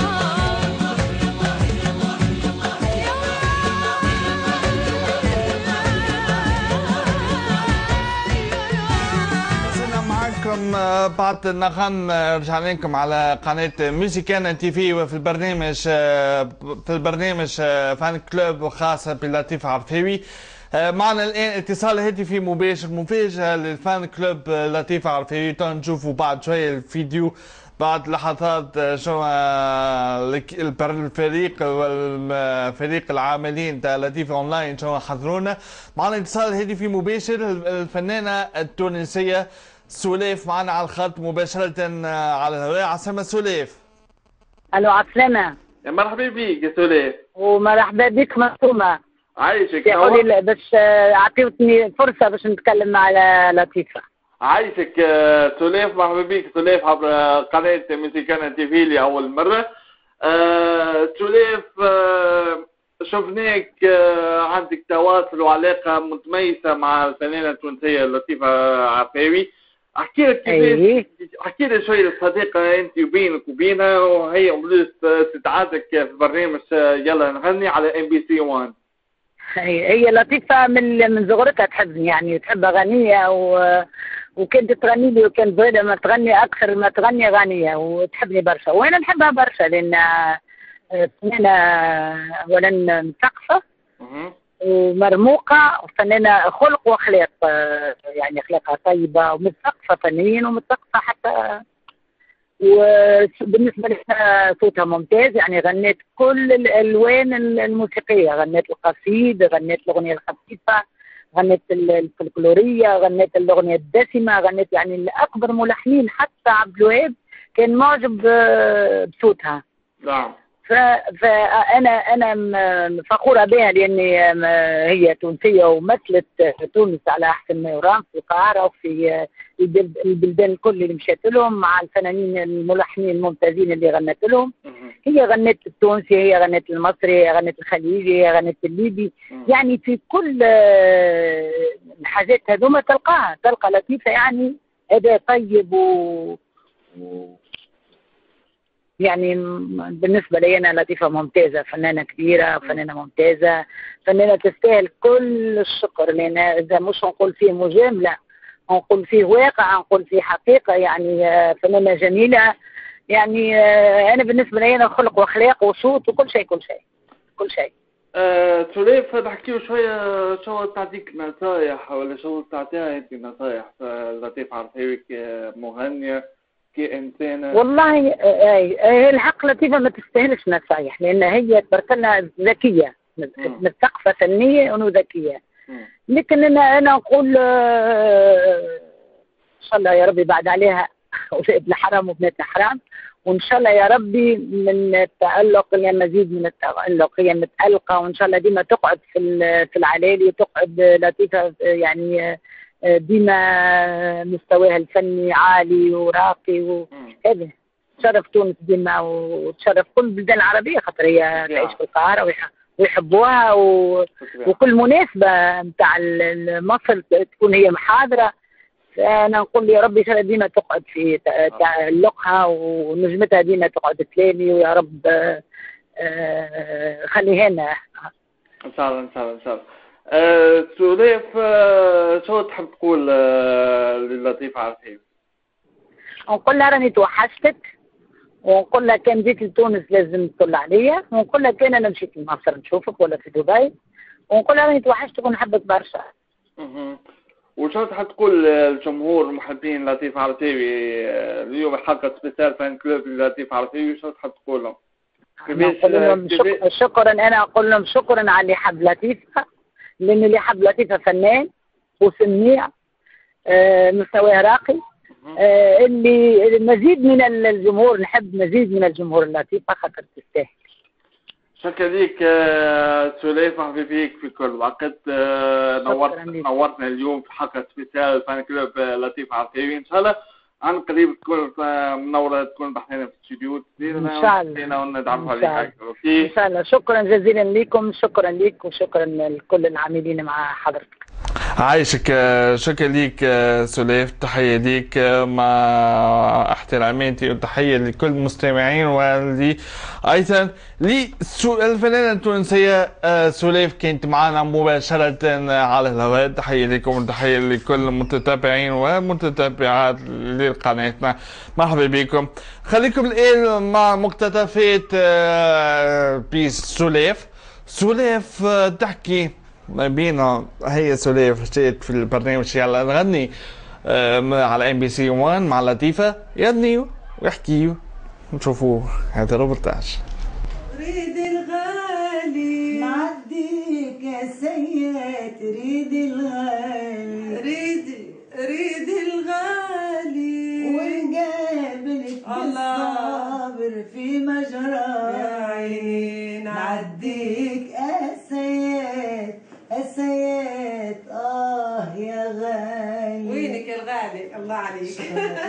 وصلنا معكم بعد النغم. رجعنا لكم على قناة موسيكال تي في وفي البرنامج فان كلوب وخاصة بلطيف عرفاوي. معنا الان اتصال هاتفي مباشر مفاجأة للفان كلوب لطيف عرفاوي. نشوفوا بعد شوية الفيديو بعد لحظات شو الفريق والفريق العاملين تاع لطيف اونلاين شو حضرونا. معنا اتصال هاتفي مباشر الفنانة التونسية سوليف معنا على الخط مباشرة على الهواء. عسلامة سوليف. الو عسلامة. يا مرحبا بك يا سوليف. ومرحبا بك مفهومة. عايشك. قولي باش عطيتني فرصة باش نتكلم مع لطيفة. عايشك سوليف. مرحبا بك سوليف عبر قناة موسيكال تي في لأول مرة. سوليف شفناك عندك تواصل وعلاقة متميزة مع الفنانة التونسية لطيفة عرفاوي. احكي لك كيفاش احكي لي شوية الصديقة انت وبينك وبينها، وهي بلوس تتعادك في برنامج يلا نغني على MBC 1. هي لطيفة من صغرتها تحبني، يعني تحب أغنية وكانت تغني لي، وكانت بعيدة ما تغني أكثر ما تغني غنية وتحبني برشا، وأنا نحبها برشا لأن فنانة أولا مثقفة ومرموقة وفنانة خلق وأخلاق، يعني أخلاقها طيبة ومثقفة فنيا ومثقفة حتى. وبالنسبة لنا صوتها ممتاز، يعني غنيت كل الألوان الموسيقية، غنيت القصيد، غنيت الأغنية الخفيفة، غنيت الفلكلورية، غنيت الأغنية الدسمة، غنيت يعني أكبر ملحنين، حتى عبد الوهاب كان معجب بصوتها. نعم. فأنا فخورة بها لأني هي تونسية ومثلت تونس على أحسن ما يرام في القاهرة وفي البلدان الكل اللي مشيت لهم مع الفنانين الملحنين الممتازين اللي غنت لهم. هي غنت التونسي، هي غنت المصري، هي غنت الخليجي، هي غنت الليبي، يعني في كل الحاجات هذوما تلقى لطيفة يعني أداء طيب يعني بالنسبة لي أنا لطيفة ممتازة، فنانة كبيرة، فنانة ممتازة، فنانة تستاهل كل الشكر، لأن إذا مش نقول فيه مجاملة، نقول فيه واقع، نقول فيه حقيقة، يعني فنانة جميلة، يعني أنا بالنسبة لي أنا خلق وأخلاق وصوت وكل شيء كل شيء. سليف نحكيو شوية شو تعطيك نصايح ولا شو تعطيها أنت نصايح لطيف عرفاوي كمغنية كإنسانة؟ والله الحق لطيفة ما تستاهلش نصايح، لأن هي تبارك الله ذكية، مثقفة فنية وذكية. لكن أنا نقول إن شاء الله يا ربي بعد عليها ابن حرام وبنات حرام، وإن شاء الله يا ربي من التألق إلى مزيد من التألق، هي متألقة، وإن شاء الله ديما تقعد في العلالي، وتقعد لطيفة يعني ديما مستواها الفني عالي وراقي وهذا تشرف تونس ديما وتشرف كل البلدان العربية، خاطر هي تعيش في القاهرة ويحبوها وكل مناسبة نتاع مصر تكون هي محاضرة. أنا نقول يا رب إن شاء الله ديما تقعد في تألقها ونجمتها ديما تقعد تلامي، ويا رب خليها لنا إن شاء الله إن شاء الله إن شاء الله. سليف شو تحب تقول للطيف عرفاوي؟ نقول لها راني توحشتك، ونقول لها كان جيت لتونس لازم تطل عليا، ونقول لها كان أنا مشيت لمصر نشوفك ولا في دبي، ونقول لها راني توحشتك ونحبك برشا. وشو تحب تقول للجمهور المحبين لطيف عرفاوي اليوم حلقة سبيسيال فان كلوب لطيف عرفاوي، شو تحب تقول لهم؟ نقول لهم شكرا، أنا أقول لهم شكرا على اللي حب لطيفة، لأن اللي حب لطيفة فنان وسميع مستواه راقي، اللي مزيد من الجمهور، نحب مزيد من الجمهور اللطيفة خاطر تستاهل. شكرا ليك سليف، مرحبا بك في كل وقت. نورتنا اليوم في حلقة سبيسيال فان كلوب لطيف عرفاوي. إن شاء الله عن قريب تكون منورة، تكون بحثنا في الاستوديو إن شاء الله وندعمها عليك. إن شاء الله. شكرا جزيلا لكم، شكرا لك وشكرا لكل العاملين مع حضرتك. عايشك، شكرا ليك سليف، تحية ليك مع احتراماتي، وتحية لكل المستمعين، ولي أيضا للفنانة التونسية سليف كانت معنا مباشرة على الهواء. تحية لكم وتحية لكل المتتابعين والمتتابعات لقناتنا، مرحبا بكم. خليكم الآن مع مقتطفات بسليف. سليف تحكي ما بينا، هي سليف جات في البرنامج يلا نغني على MBC 1 مع لطيفة، يغنيوا ويحكيوا نشوفوا هذا الروبورتاج. ريد الغالي نعديك يا سيد، ريد الغالي ريد الغالي، ونقابلك بالصابر في مجرى يا عيني، نعديك يا سيد السيد يا غالي. وينك يا الغالي؟ الله عليك.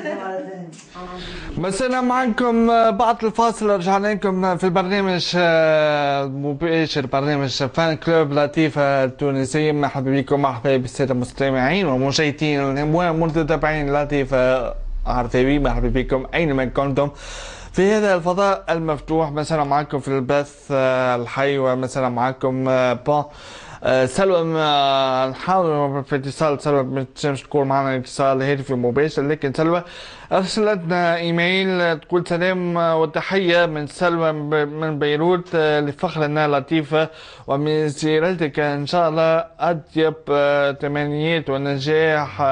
مسنا معكم بعد الفاصل، رجعنا لكم في البرنامج مباشر، برنامج فان كلوب لطيفة التونسية. مرحبا بكم، مرحبا بالسادة المستمعين والمشاهدين والمتابعين لطيفة عرفاوي، مرحبا بكم أينما كنتم في هذا الفضاء المفتوح. مثلا معكم في البث الحي، ومثلا معكم سلوى. نحاول في اتصال سلوى ما تنجمش تكون معنا اتصال هاتفي مباشر، لكن سلوى ارسلتنا ايميل تقول سلام وتحيه من سلوى من بيروت لفخرنا لطيفة، ومن سيرتك ان شاء الله اطيب تمنيات ونجاح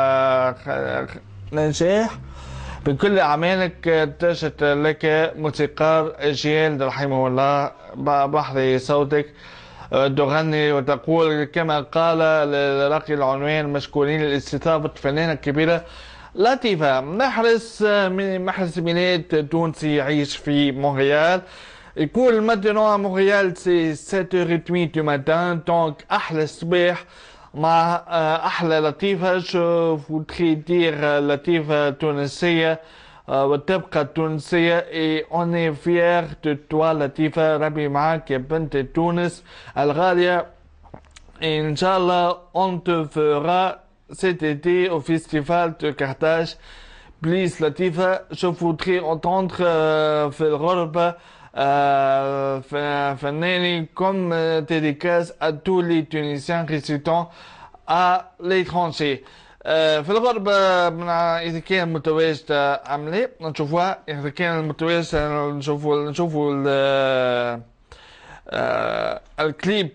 بكل أعمالك. تجد لك موسيقار أجيال رحمه الله بحر صوتك، تغني وتقول كما قال لرقي العنوان مشكورين لاستضافة فنانة كبيرة لطيفة. محرز ميلاد تونسي يعيش في مونريال، يقول maintenant à Montréal c'est 7h30 du matin donc أحلى الصباح مع أحلى لطيفة. je voudrais dire لطيفة تونسية وتبقى تونسية et on est fiers de toi لطيفة. ربي معاك يا بنت تونس الغالية. إن شاء الله on te fera cet été au festival de Carthage. Please لطيفة. je voudrais entendre في الغربة فناني comme dédicace à tous les Tunisiens résidant à l'étranger. في الغربة إذا كان متواجد أم لا نشوفوها. إذا كان متواجد نشوفوا الكليب.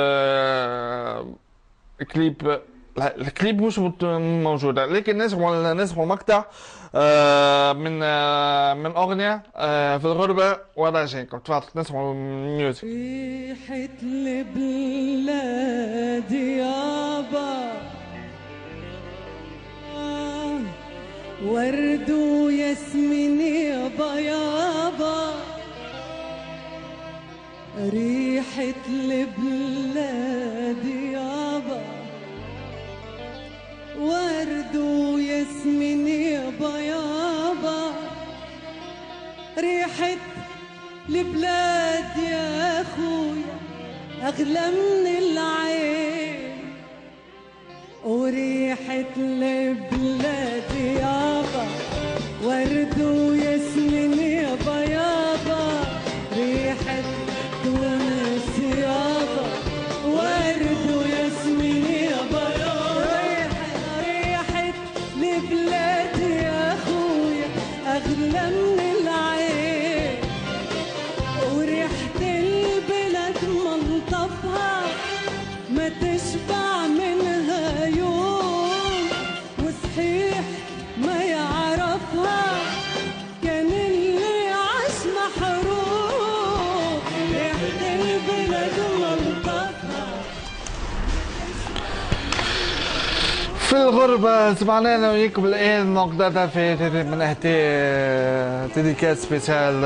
الكليب مش موجود لكن نسمع مقطع من أغنية في الغربة وراجعينكم. تفضل نسمع ميوزك. ريحة البلاد يابا ورد وياسمين يابا يابا. ريحة البلاد يابا ورد وياسمين يابا يابا. ريحة البلاد يا خويا أغلى من العين. وريحة البلاد يابا ورد وياسمين يابا يابا. ريحة تونس يابا ورد وياسمين يابا يابا. ريحة البلاد يا خويا أغلى من العين. وريحة البلاد منطفها ما تشبع منها يوم. وصحيح ما يعرفها كان اللي عاش محروم. ريحة البلاد منطفها. في الغربة سمعنا أنا وياكم الآن مقطع في من ديديكاس سبيسيال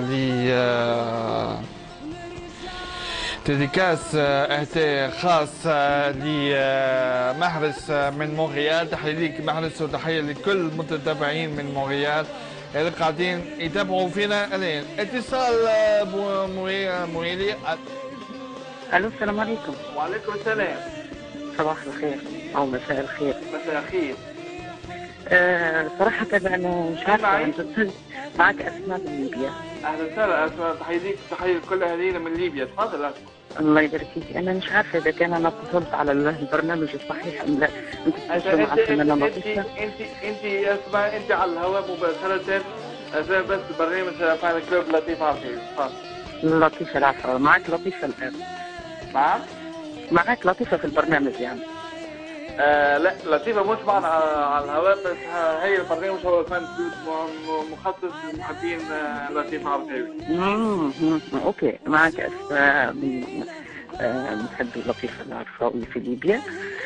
ديديكاس خاص لمحرس من مونريال. تحية ليك محرس وتحية لكل المتتابعين من مونريال اللي قاعدين يتابعوا فينا الآن. اتصال مويلي. الو السلام عليكم. وعليكم السلام. صباح الخير او مساء الخير. مساء الخير. صراحة أنا مش عارفة أنت معك أسماء من ليبيا. أهلا وسهلا أسماء. تحية ليك تحية لكل أهالينا من ليبيا. تفضل. الله يبارك فيك. أنا مش عارفة إذا كان أنا اتصلت على البرنامج الصحيح أم لا. أنت تتصل مع فنانة لطيفة. أنت أسماء أنت على الهواء مباشرة. أسماء بس برنامج فان كلوب لطيفة عرفيوي. تفضل. لطيفة العفو. معك لطيفة الآن. نعم. معك لطيفة في البرنامج يعني. لا لطيفة مش معنا على الهواء بس هي البرنامج هو فان مخصص للمحبين لطيفة عرفيوي. اوكي. معك أسماء من محبي لطيفة العرفاوي في ليبيا.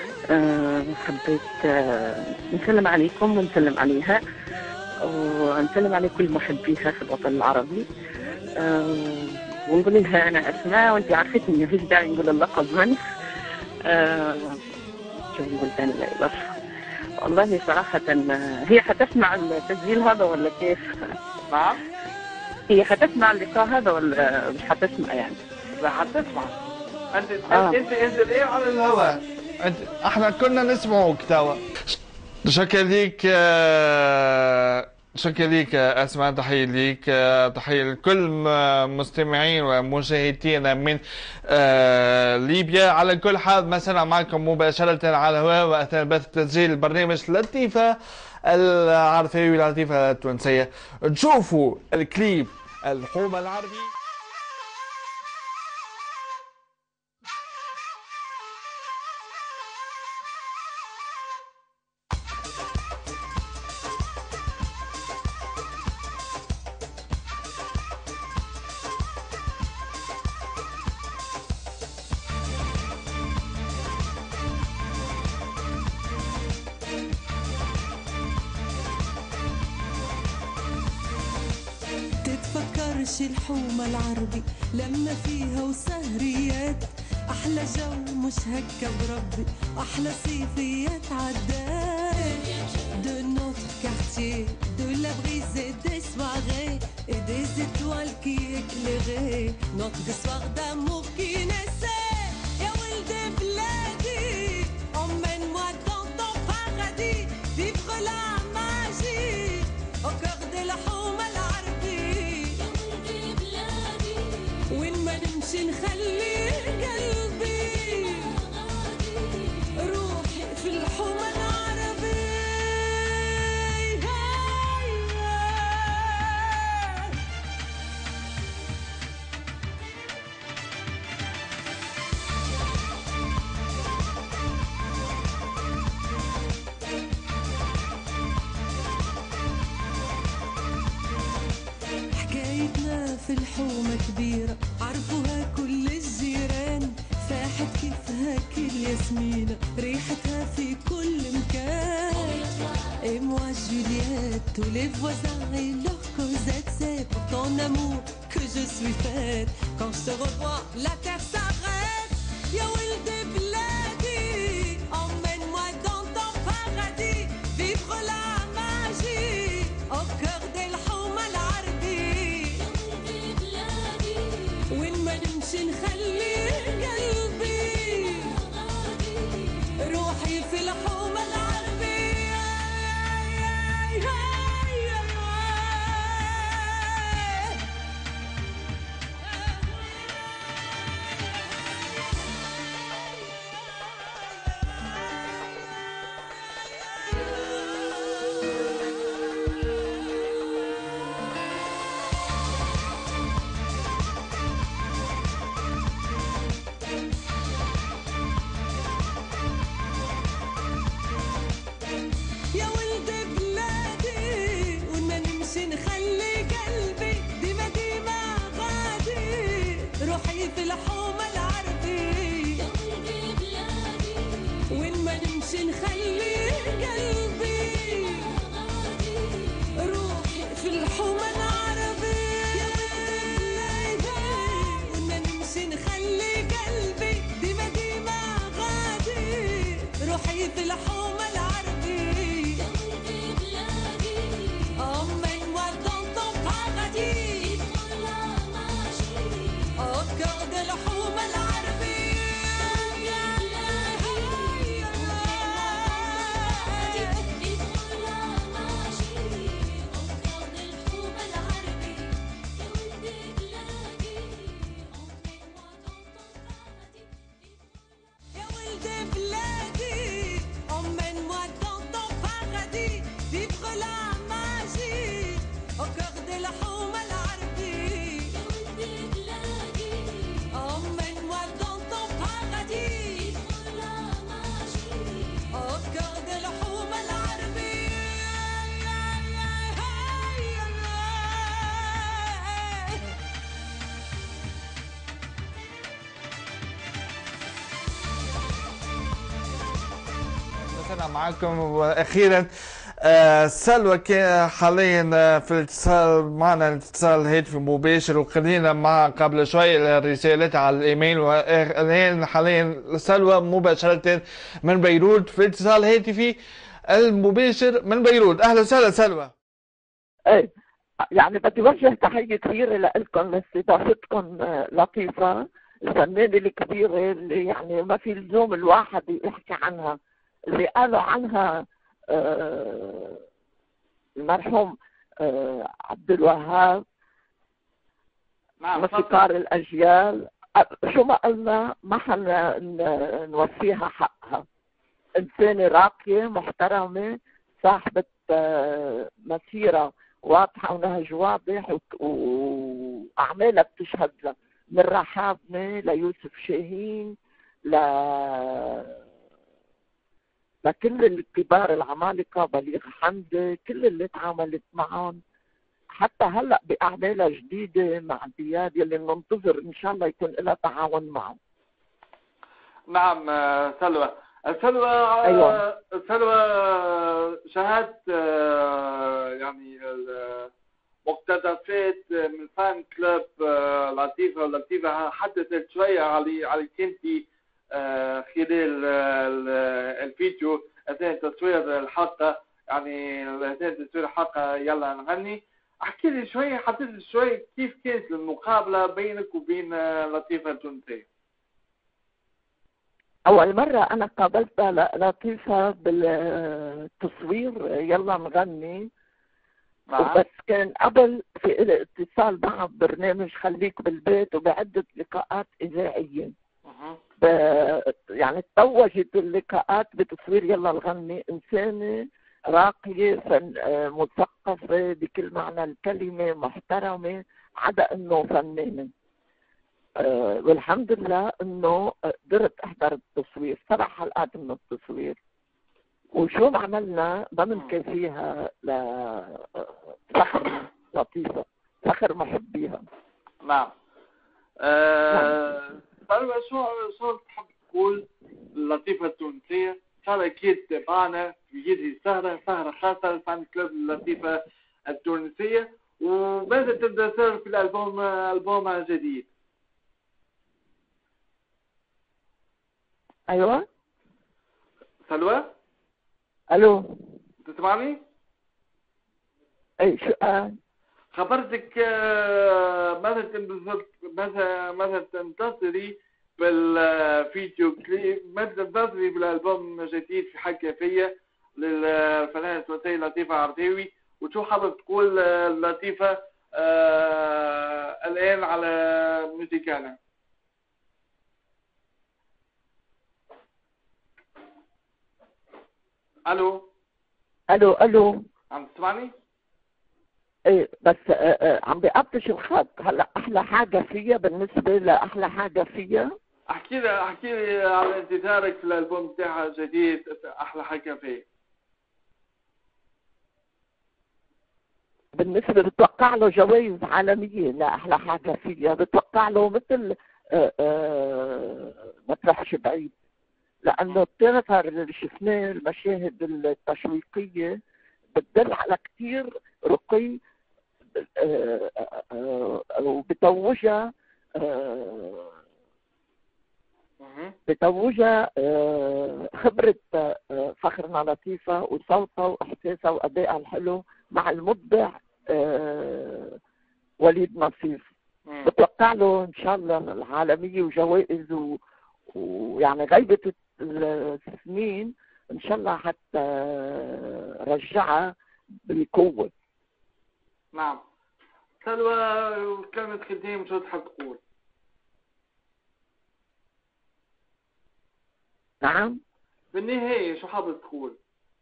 حبيت نسلم عليكم ونسلم عليها ونسلم على كل محبيها في الوطن العربي. ونقول لها أنا أسماء وأنت عرفتني ما فيش داعي نقول اللقب من. شوف نقول ثاني لا بس والله صراحة هي حتسمع التسجيل هذا ولا كيف؟ نعم؟ هي حتسمع اللقاء هذا ولا مش حتسمع يعني؟ لا حتسمع. انت ايه على الهواء؟ احنا كنا نسمعوك توا. شكرا ليك شكرا ليك أسماء. تحية ليك. تحية لكل مستمعين ومشاهدينا من ليبيا. على كل حال مسنا معكم مباشرة على الهواء وأثناء بث تسجيل البرنامج لطيفة العرفيوي لطيفة التونسية. تشوفوا الكليب الحومة العربي. تتفكر نمشي الحومة العربي لما فيها وسهريات، أحلى جو مش هكا بربي، أحلى صيفيات عدات. De notre quartier, de la brise et des soirées et des étoiles qui éclairaient notre histoire d'amour qui naissait. يا ولد بلادي emmène-moi dans ton paradis, vivre la magie au cœur de الحومة العربي. يا ولد بلادي وين ما نمشي نخلي قلبي روحي في الحومة العربي. حكايتنا في الحومة كبيرة عرفوها كل الجيران، فاحت كيفها كل ياسمينة ريحتها في كل مكان. Et moi Juliette, tous les voisins et leurs causettes, c'est pour ton amour que je suis faite. Quand je te revois, la terre s'arrête. Ya ولد بلادي emmène-moi dans ton paradis, vivre la magie au cœur de الحومة العربي. يا ولد بلادي وين ما نمشي نخلي قلبي روحي في الحومة العربي. يا ولد بلادي وين ما نمشي نخلي قلبي ديما ديما غادي روحي في الحومة العربي. يا ولد بلادي وين ما نمشي نخلي قلبي روحي في الحومة العربي. يا ولد بلادي وين ما نمشي نخلي قلبي ديما ديما غادي روحي في الحومة العربي. يا ولد بلادي emmène-moi dans ton paradis, vivre la magie au cœur de الحومة العربي. يا ولد vivre la magie au cœur de الحومة العربي. يا ولد بلادي emmène-moi dans ton paradis. يا ولد بلادي emmène-moi dans ton paradis, vivre la magie au cœur de الحومة العربي. يا ولد بلادي emmène-moi dans ton paradis, vivre la magie au cœur de الحومة العربي. أنا معكم. وأخيرا سلوى حاليا في الاتصال معنا، الاتصال هاتفي مباشر، وخلينا مع قبل شوي الرسالات على الايميل. والان حاليا سلوى مباشرة من بيروت في اتصال هاتفي المباشر من بيروت. اهلا وسهلا سلوى. ايه يعني بدي وجه تحية كبيرة لكم لاستضافتكم لطيفة، الفنانة الكبيرة اللي يعني ما في لزوم الواحد يحكي عنها، اللي قالوا عنها المرحوم عبد الوهاب موسيقار الأجيال. شو ما قلنا ما حنوفيها حقها. إنسانة راقية محترمة، صاحبة مسيرة واضحة ونهج واضح، وأعمالها بتشهد لها، من رحابنة ليوسف شاهين لكل الكبار العمالقة، بليغ حمدي، كل اللي تعاملت معهم حتى هلا بأعمالها جديدة مع زياد يلي بننتظر إن شاء الله يكون لها تعاون معه. نعم سلوى. سلوى شاهدت يعني مقتطفات من فان كلوب لطيفة. ولطيفة حدثت شوية عليك انت خلال الفيديو اثناء تصوير الحلقة، يعني اثناء تصوير الحلقة يلا نغني. احكي لي شوية، حدث لي شوية كيف كانت المقابلة بينك وبين لطيفة التونسية؟ أول مرة أنا قابلت لطيفة بالتصوير يلا نغني، بس كان قبل في إلي اتصال مع برنامج خليك بالبيت وبعدة لقاءات إذاعية. يعني توجت اللقاءات بتصوير يلا نغني إنسانة راقية مثقفة بكل معنى الكلمة، محترمة، عدا إنه فنانة. والحمد لله إنه قدرت أحضر التصوير 7 حلقات من التصوير. وشو عملنا ما بنكفيها لفخر لطيفة، فخر محبيها. نعم. شو تحب تقول لطيفة التونسية؟ إن شاء الله أكيد تابعنا في هذه سهرة خاصة لفان كلوب لطيفة التونسية. وماذا تبدأ تسير في الألبوم الجديد؟ أيوة. سلوى؟ ألو. تسمعني؟ أي شو خبرتك ماذا تنتظري بالفيديو كليب، ماذا تنتظري بالألبوم الجديد في حاجة فيا للفنانة التونسية لطيفة عرتاوي؟ وشو حابب تقول لطيفة الآن على موسيقانا؟ الو عم تسمعني؟ ايه بس عم بيقطش الخط. هلا احلى حاجه فيها بالنسبه لاحلى حاجه فيها، احكي لي على انتظارك في الالبوم بتاعها الجديد احلى حاجه فيه. بالنسبه بتوقع له جوائز عالميه لاحلى حاجه فيها، بتوقع له مثل ما تروحش بعيد، لانه التياتر اللي شفناه المشاهد التشويقيه بتدل على كثير رقي، وبتوجها خبرة فخرنا لطيفة وصوتها وإحساسها وأدائها الحلو مع المبدع وليد نصيف. بتوقع له إن شاء الله العالمية وجوائز ويعني غيبة السنين إن شاء الله حتى رجعها بقوة. نعم. سلوى كلمة ختام شو تحب تقول؟ نعم. بالنهاية شو حابب تقول؟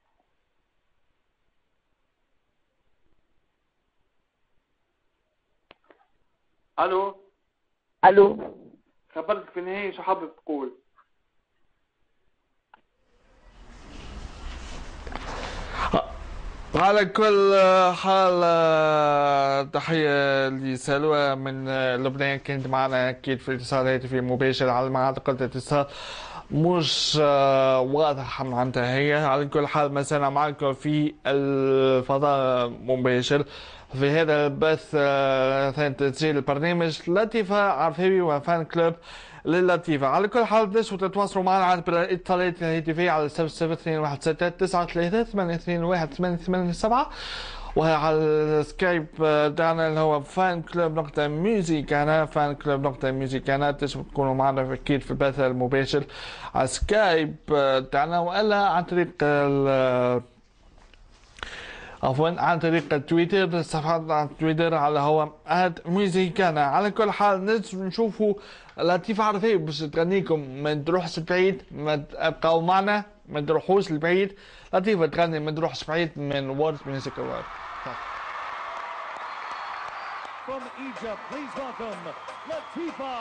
الو خبرتك في النهاية شو حابب تقول؟ على كل حال تحية لسلوى من لبنان، كانت معنا أكيد في اتصال هاتفي مباشر على ما أعتقد اتصال مش واضح عندها هي. على كل حال ما زلنا معكم في الفضاء مباشر في هذا البث ثاني تسجيل البرنامج لطيفة عرفاوي وفان كلوب للطيفة. على كل حال تقدروا تتواصلوا معنا على الاتصالات الهاتفية على 00216 وعلى السكايب تاعنا اللي هو فان كلوب نقطة ميوزيكانا، فان كلوب نقطة ميوزيكانا. تقدروا تكونوا معنا أكيد في البث المباشر على سكايب تاعنا، وإلا عن طريق عن طريق تويتر، صفحات عن تويتر على هو @ميوزيكانا. على كل حال نشوفوا لطيفة عرفاوي باش تغنيكم ما تروحش بعيد، ما تبقاو معنا ما تروحوش لبعيد. لطيفة تغني ما تروحش بعيد من وورد ميوزك اوورد. From Egypt, please welcome Latifa.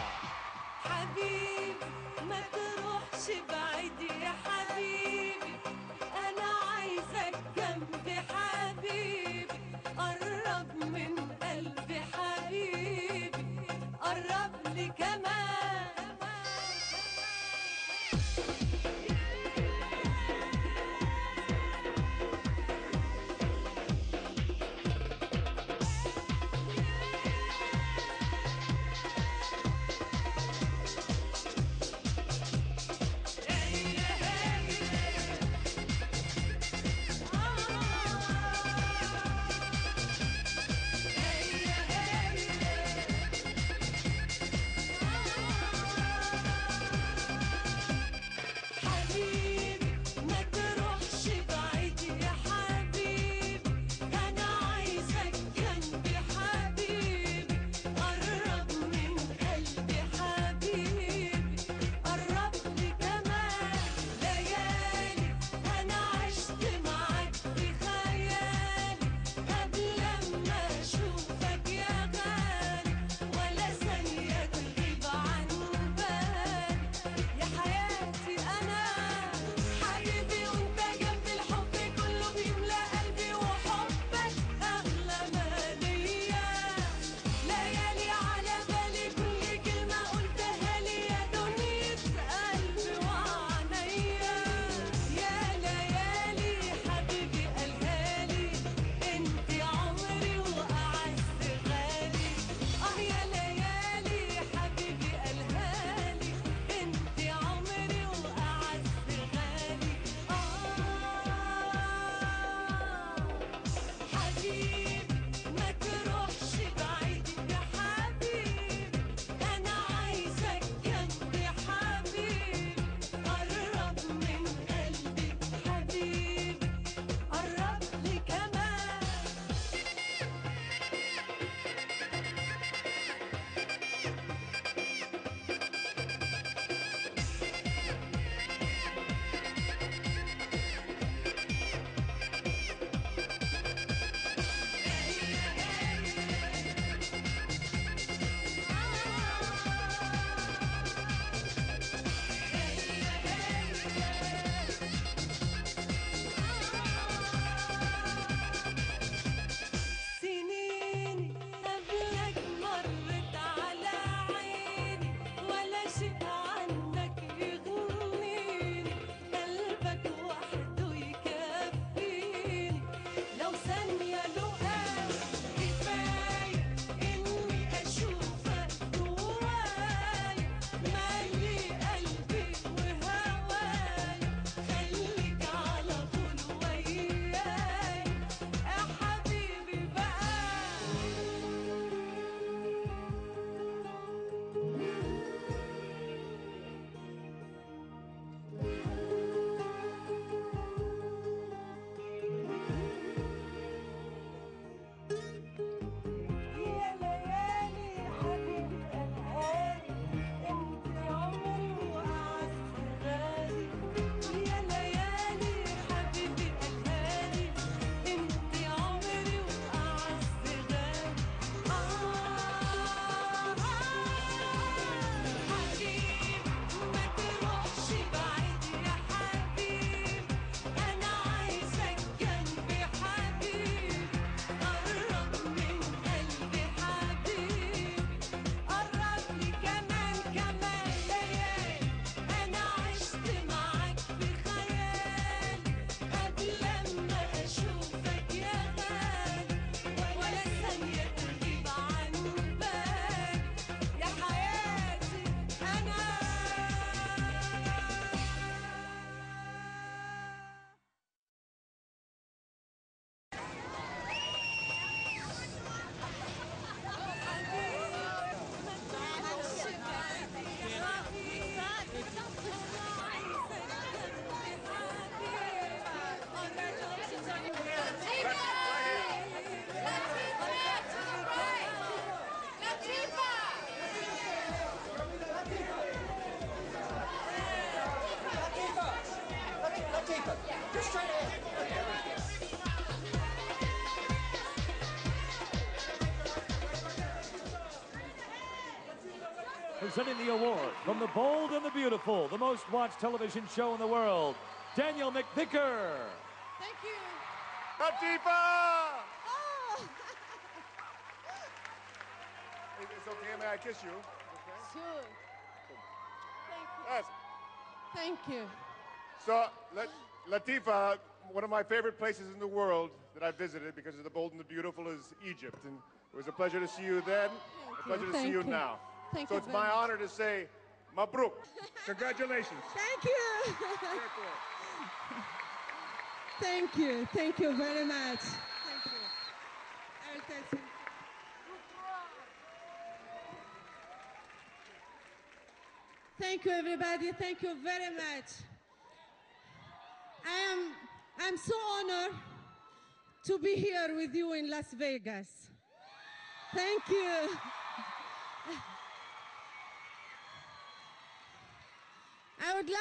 حبيبي ما تروحش بعيد يا حبيبي، أنا عايزك جنبي حبيبي، قرب من قلبي حبيبي، قرب لي كمان. presenting the award from The Bold and the Beautiful, the most watched television show in the world, Daniel McVicker. Thank you. Latifa! Oh. It's okay, may I kiss you? Okay. Sure. Thank you. Yes. Thank you. So, Latifa, one of my favorite places in the world that I visited because of The Bold and the Beautiful is Egypt. And it was a pleasure to see you then, a pleasure to see you now. Thank so you it's my honor to say, Mabruk. Congratulations. Thank you. Thank you. Thank you very much. Thank you. I will tell you. Thank you, everybody. Thank you very much. I'm so honored to be here with you in Las Vegas. Thank you. I would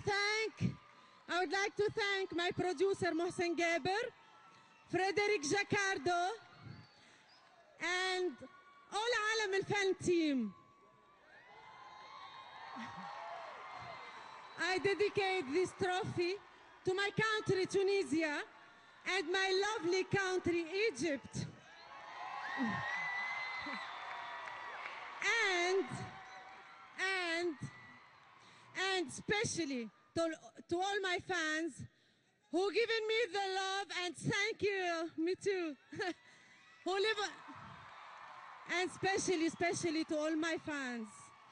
like to thank my producer Mohsen Geber, Frederic Jacardo, and all Alam Al-Fan team. I dedicate this trophy to my country, Tunisia, and my lovely country, Egypt. and especially to all my fans who given me the love, and thank you, me too, who live, and especially to all my fans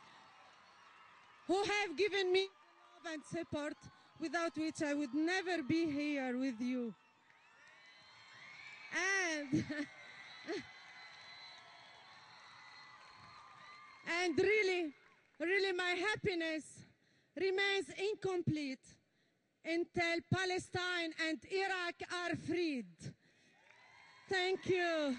who have given me love and support, without which I would never be here with you. And really my happiness remains incomplete until Palestine and Iraq are freed. Thank you.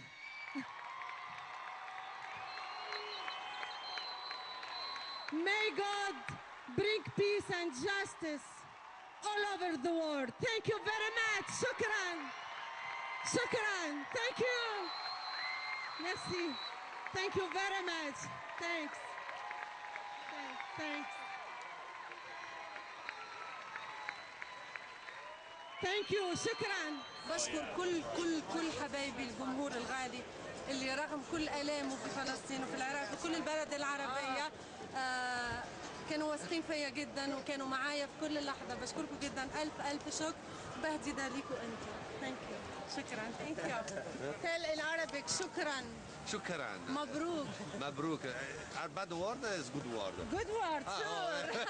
May God bring peace and justice all over the world. Thank you very much. Shukran. Shukran. Thank you. Merci. Thank you very much. Thanks. Thanks. Thank you. شكرا. بشكر كل حبايبي الجمهور الغالي اللي رغم كل آلامه في فلسطين وفي العراق وكل البلد العربية كانوا واثقين فيا جدا وكانوا معايا في كل لحظة. بشكركم جدا. ألف شكر. بهدي ده ليكم أنتم. Thank you. شكرا. Thank you. Tell in Arabic شكرا. شكرا. مبروك. مبروك. Bad word is good word. Good word. Sure.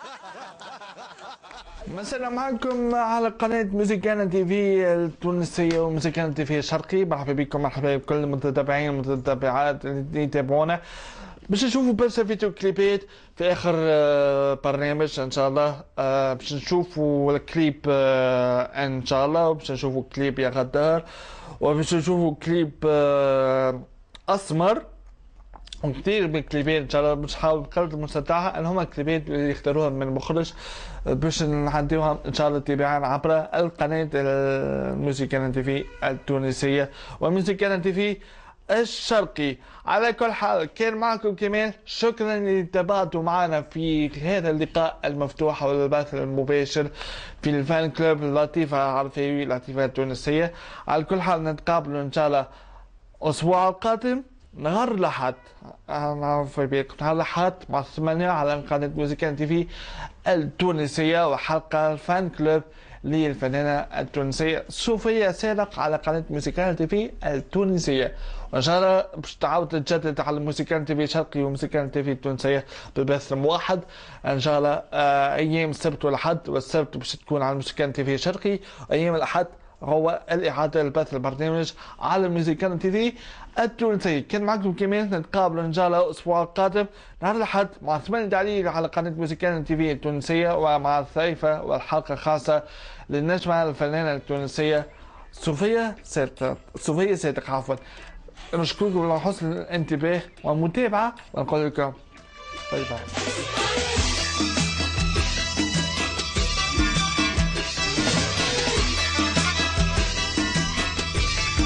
مساء معكم على قناة موسيقانا تي في التونسية وموسيقانا تي في الشرقي. مرحبا بكم، مرحبا بكل المتابعين والمتابعات اللي يتابعونا باش نشوفوا برشا فيديو كليبات في اخر برنامج ان شاء الله. باش نشوفوا الكليب ان شاء الله، وباش نشوفوا كليب يا غدار، وباش نشوفوا كليب اسمر، وكثير من الكليبات ان شاء الله. باش نحاول بقدر المستطاع ان هما الكليبات اللي يختاروها من المخرج باش نعديوها ان شاء الله تباعا عبر القناه الموسيقانا تي في التونسيه وموسيقانا تي في الشرقي. على كل حال كان معكم كمال، شكرا اللي تابعتوا معنا في هذا اللقاء المفتوح والبث المباشر في الفان كلوب لطيفة عرفاوي لطيفة التونسية. على كل حال نتقابلوا ان شاء الله الاسبوع القادم نهار الأحد، نهار الأحد مع 8 على قناة موسيقانا تي في التونسية، وحلقة الفان كلوب للفنانة التونسية صوفية صادق على قناة موسيقانا تي في التونسية. وإن شاء الله باش تعاود تتجدد على موسيقانا تي في الشرقي وموسيقانا تي في التونسية بالبث الموحد إن شاء الله أيام السبت والأحد، والسبت باش تكون على موسيقانا تي في الشرقي، وأيام الأحد هو الإعادة البث البرنامج على موسيقانا تي في التونسية. كان معكم كمان، نتقابلوا إن شاء الله الأسبوع القادم نهار الأحد مع 8 تعليق على قناة موسيقانا تي في التونسية، ومع الضيفة والحلقة خاصة للنجمة الفنانة التونسية صوفية صادق عفوا. نشكركم على حسن الانتباه والمتابعة، ونقول لكم باي باي.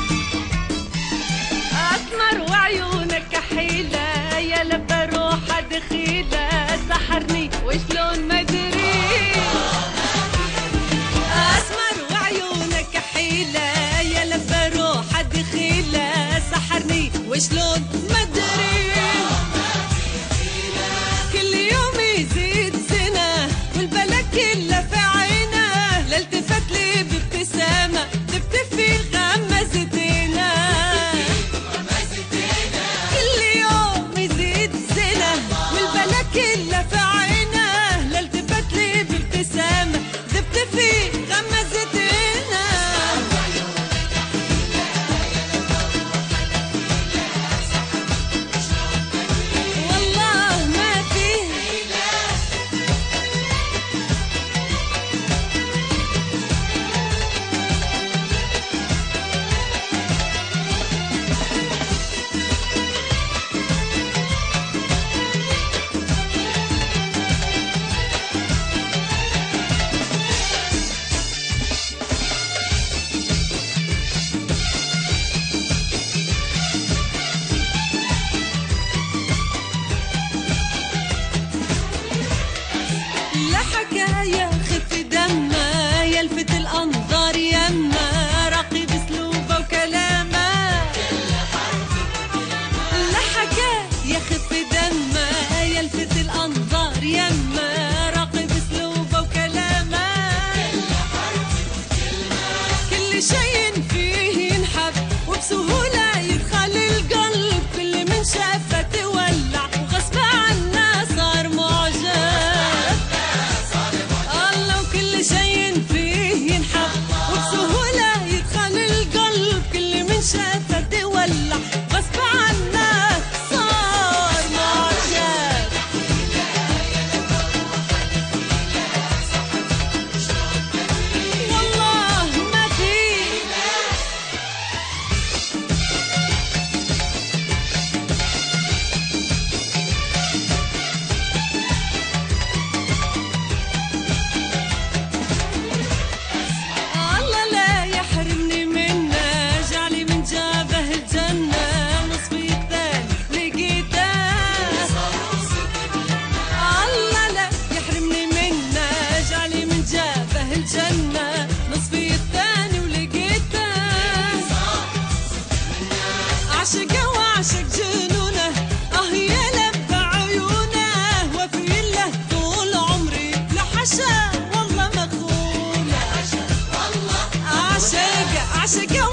أسمر وعيونك حيلة يا لبى روح دخيلة سحرني وشلون ما ادري اسمر وعيونك حيلة يا لبى روح دخيلة سحرني وشلون ما ادري كل يوم يزيد سنة والبلد كله في عينه لا التفت لي بابتسامة ذبت في غمزتنا كل يوم يزيد سنة والبلد كله في عينه لا التفت لي بابتسامة ذبت في غمزتنا والله ما فيه لا حكاية خف دمه يلفت الأنظار يمه راقي بأسلوبه وكلامه لا حكاية خف دمه يلفت الأنظار يمه راقي بأسلوبه وكلامه كل شيء فيه ينحب وبسهولة يدخل القلب كل من شافه تولع وغصب عنه صار معجب الله وكل شيء فيه ينحب وبسهولة يدخل القلب كل من شافه تولع غصب عنه صار معجب والله ما فيه الله لا يحرمني منه جعلي من جابه الجنة نصفي الثاني لقيته الله لا يحرمني منه جعلي من جابه الجنة نصفي الثاني ولقيته عشقه وعشق جنونه يا لبى عيونه وفي له طول عمري لا حشا والله مخونه عشقه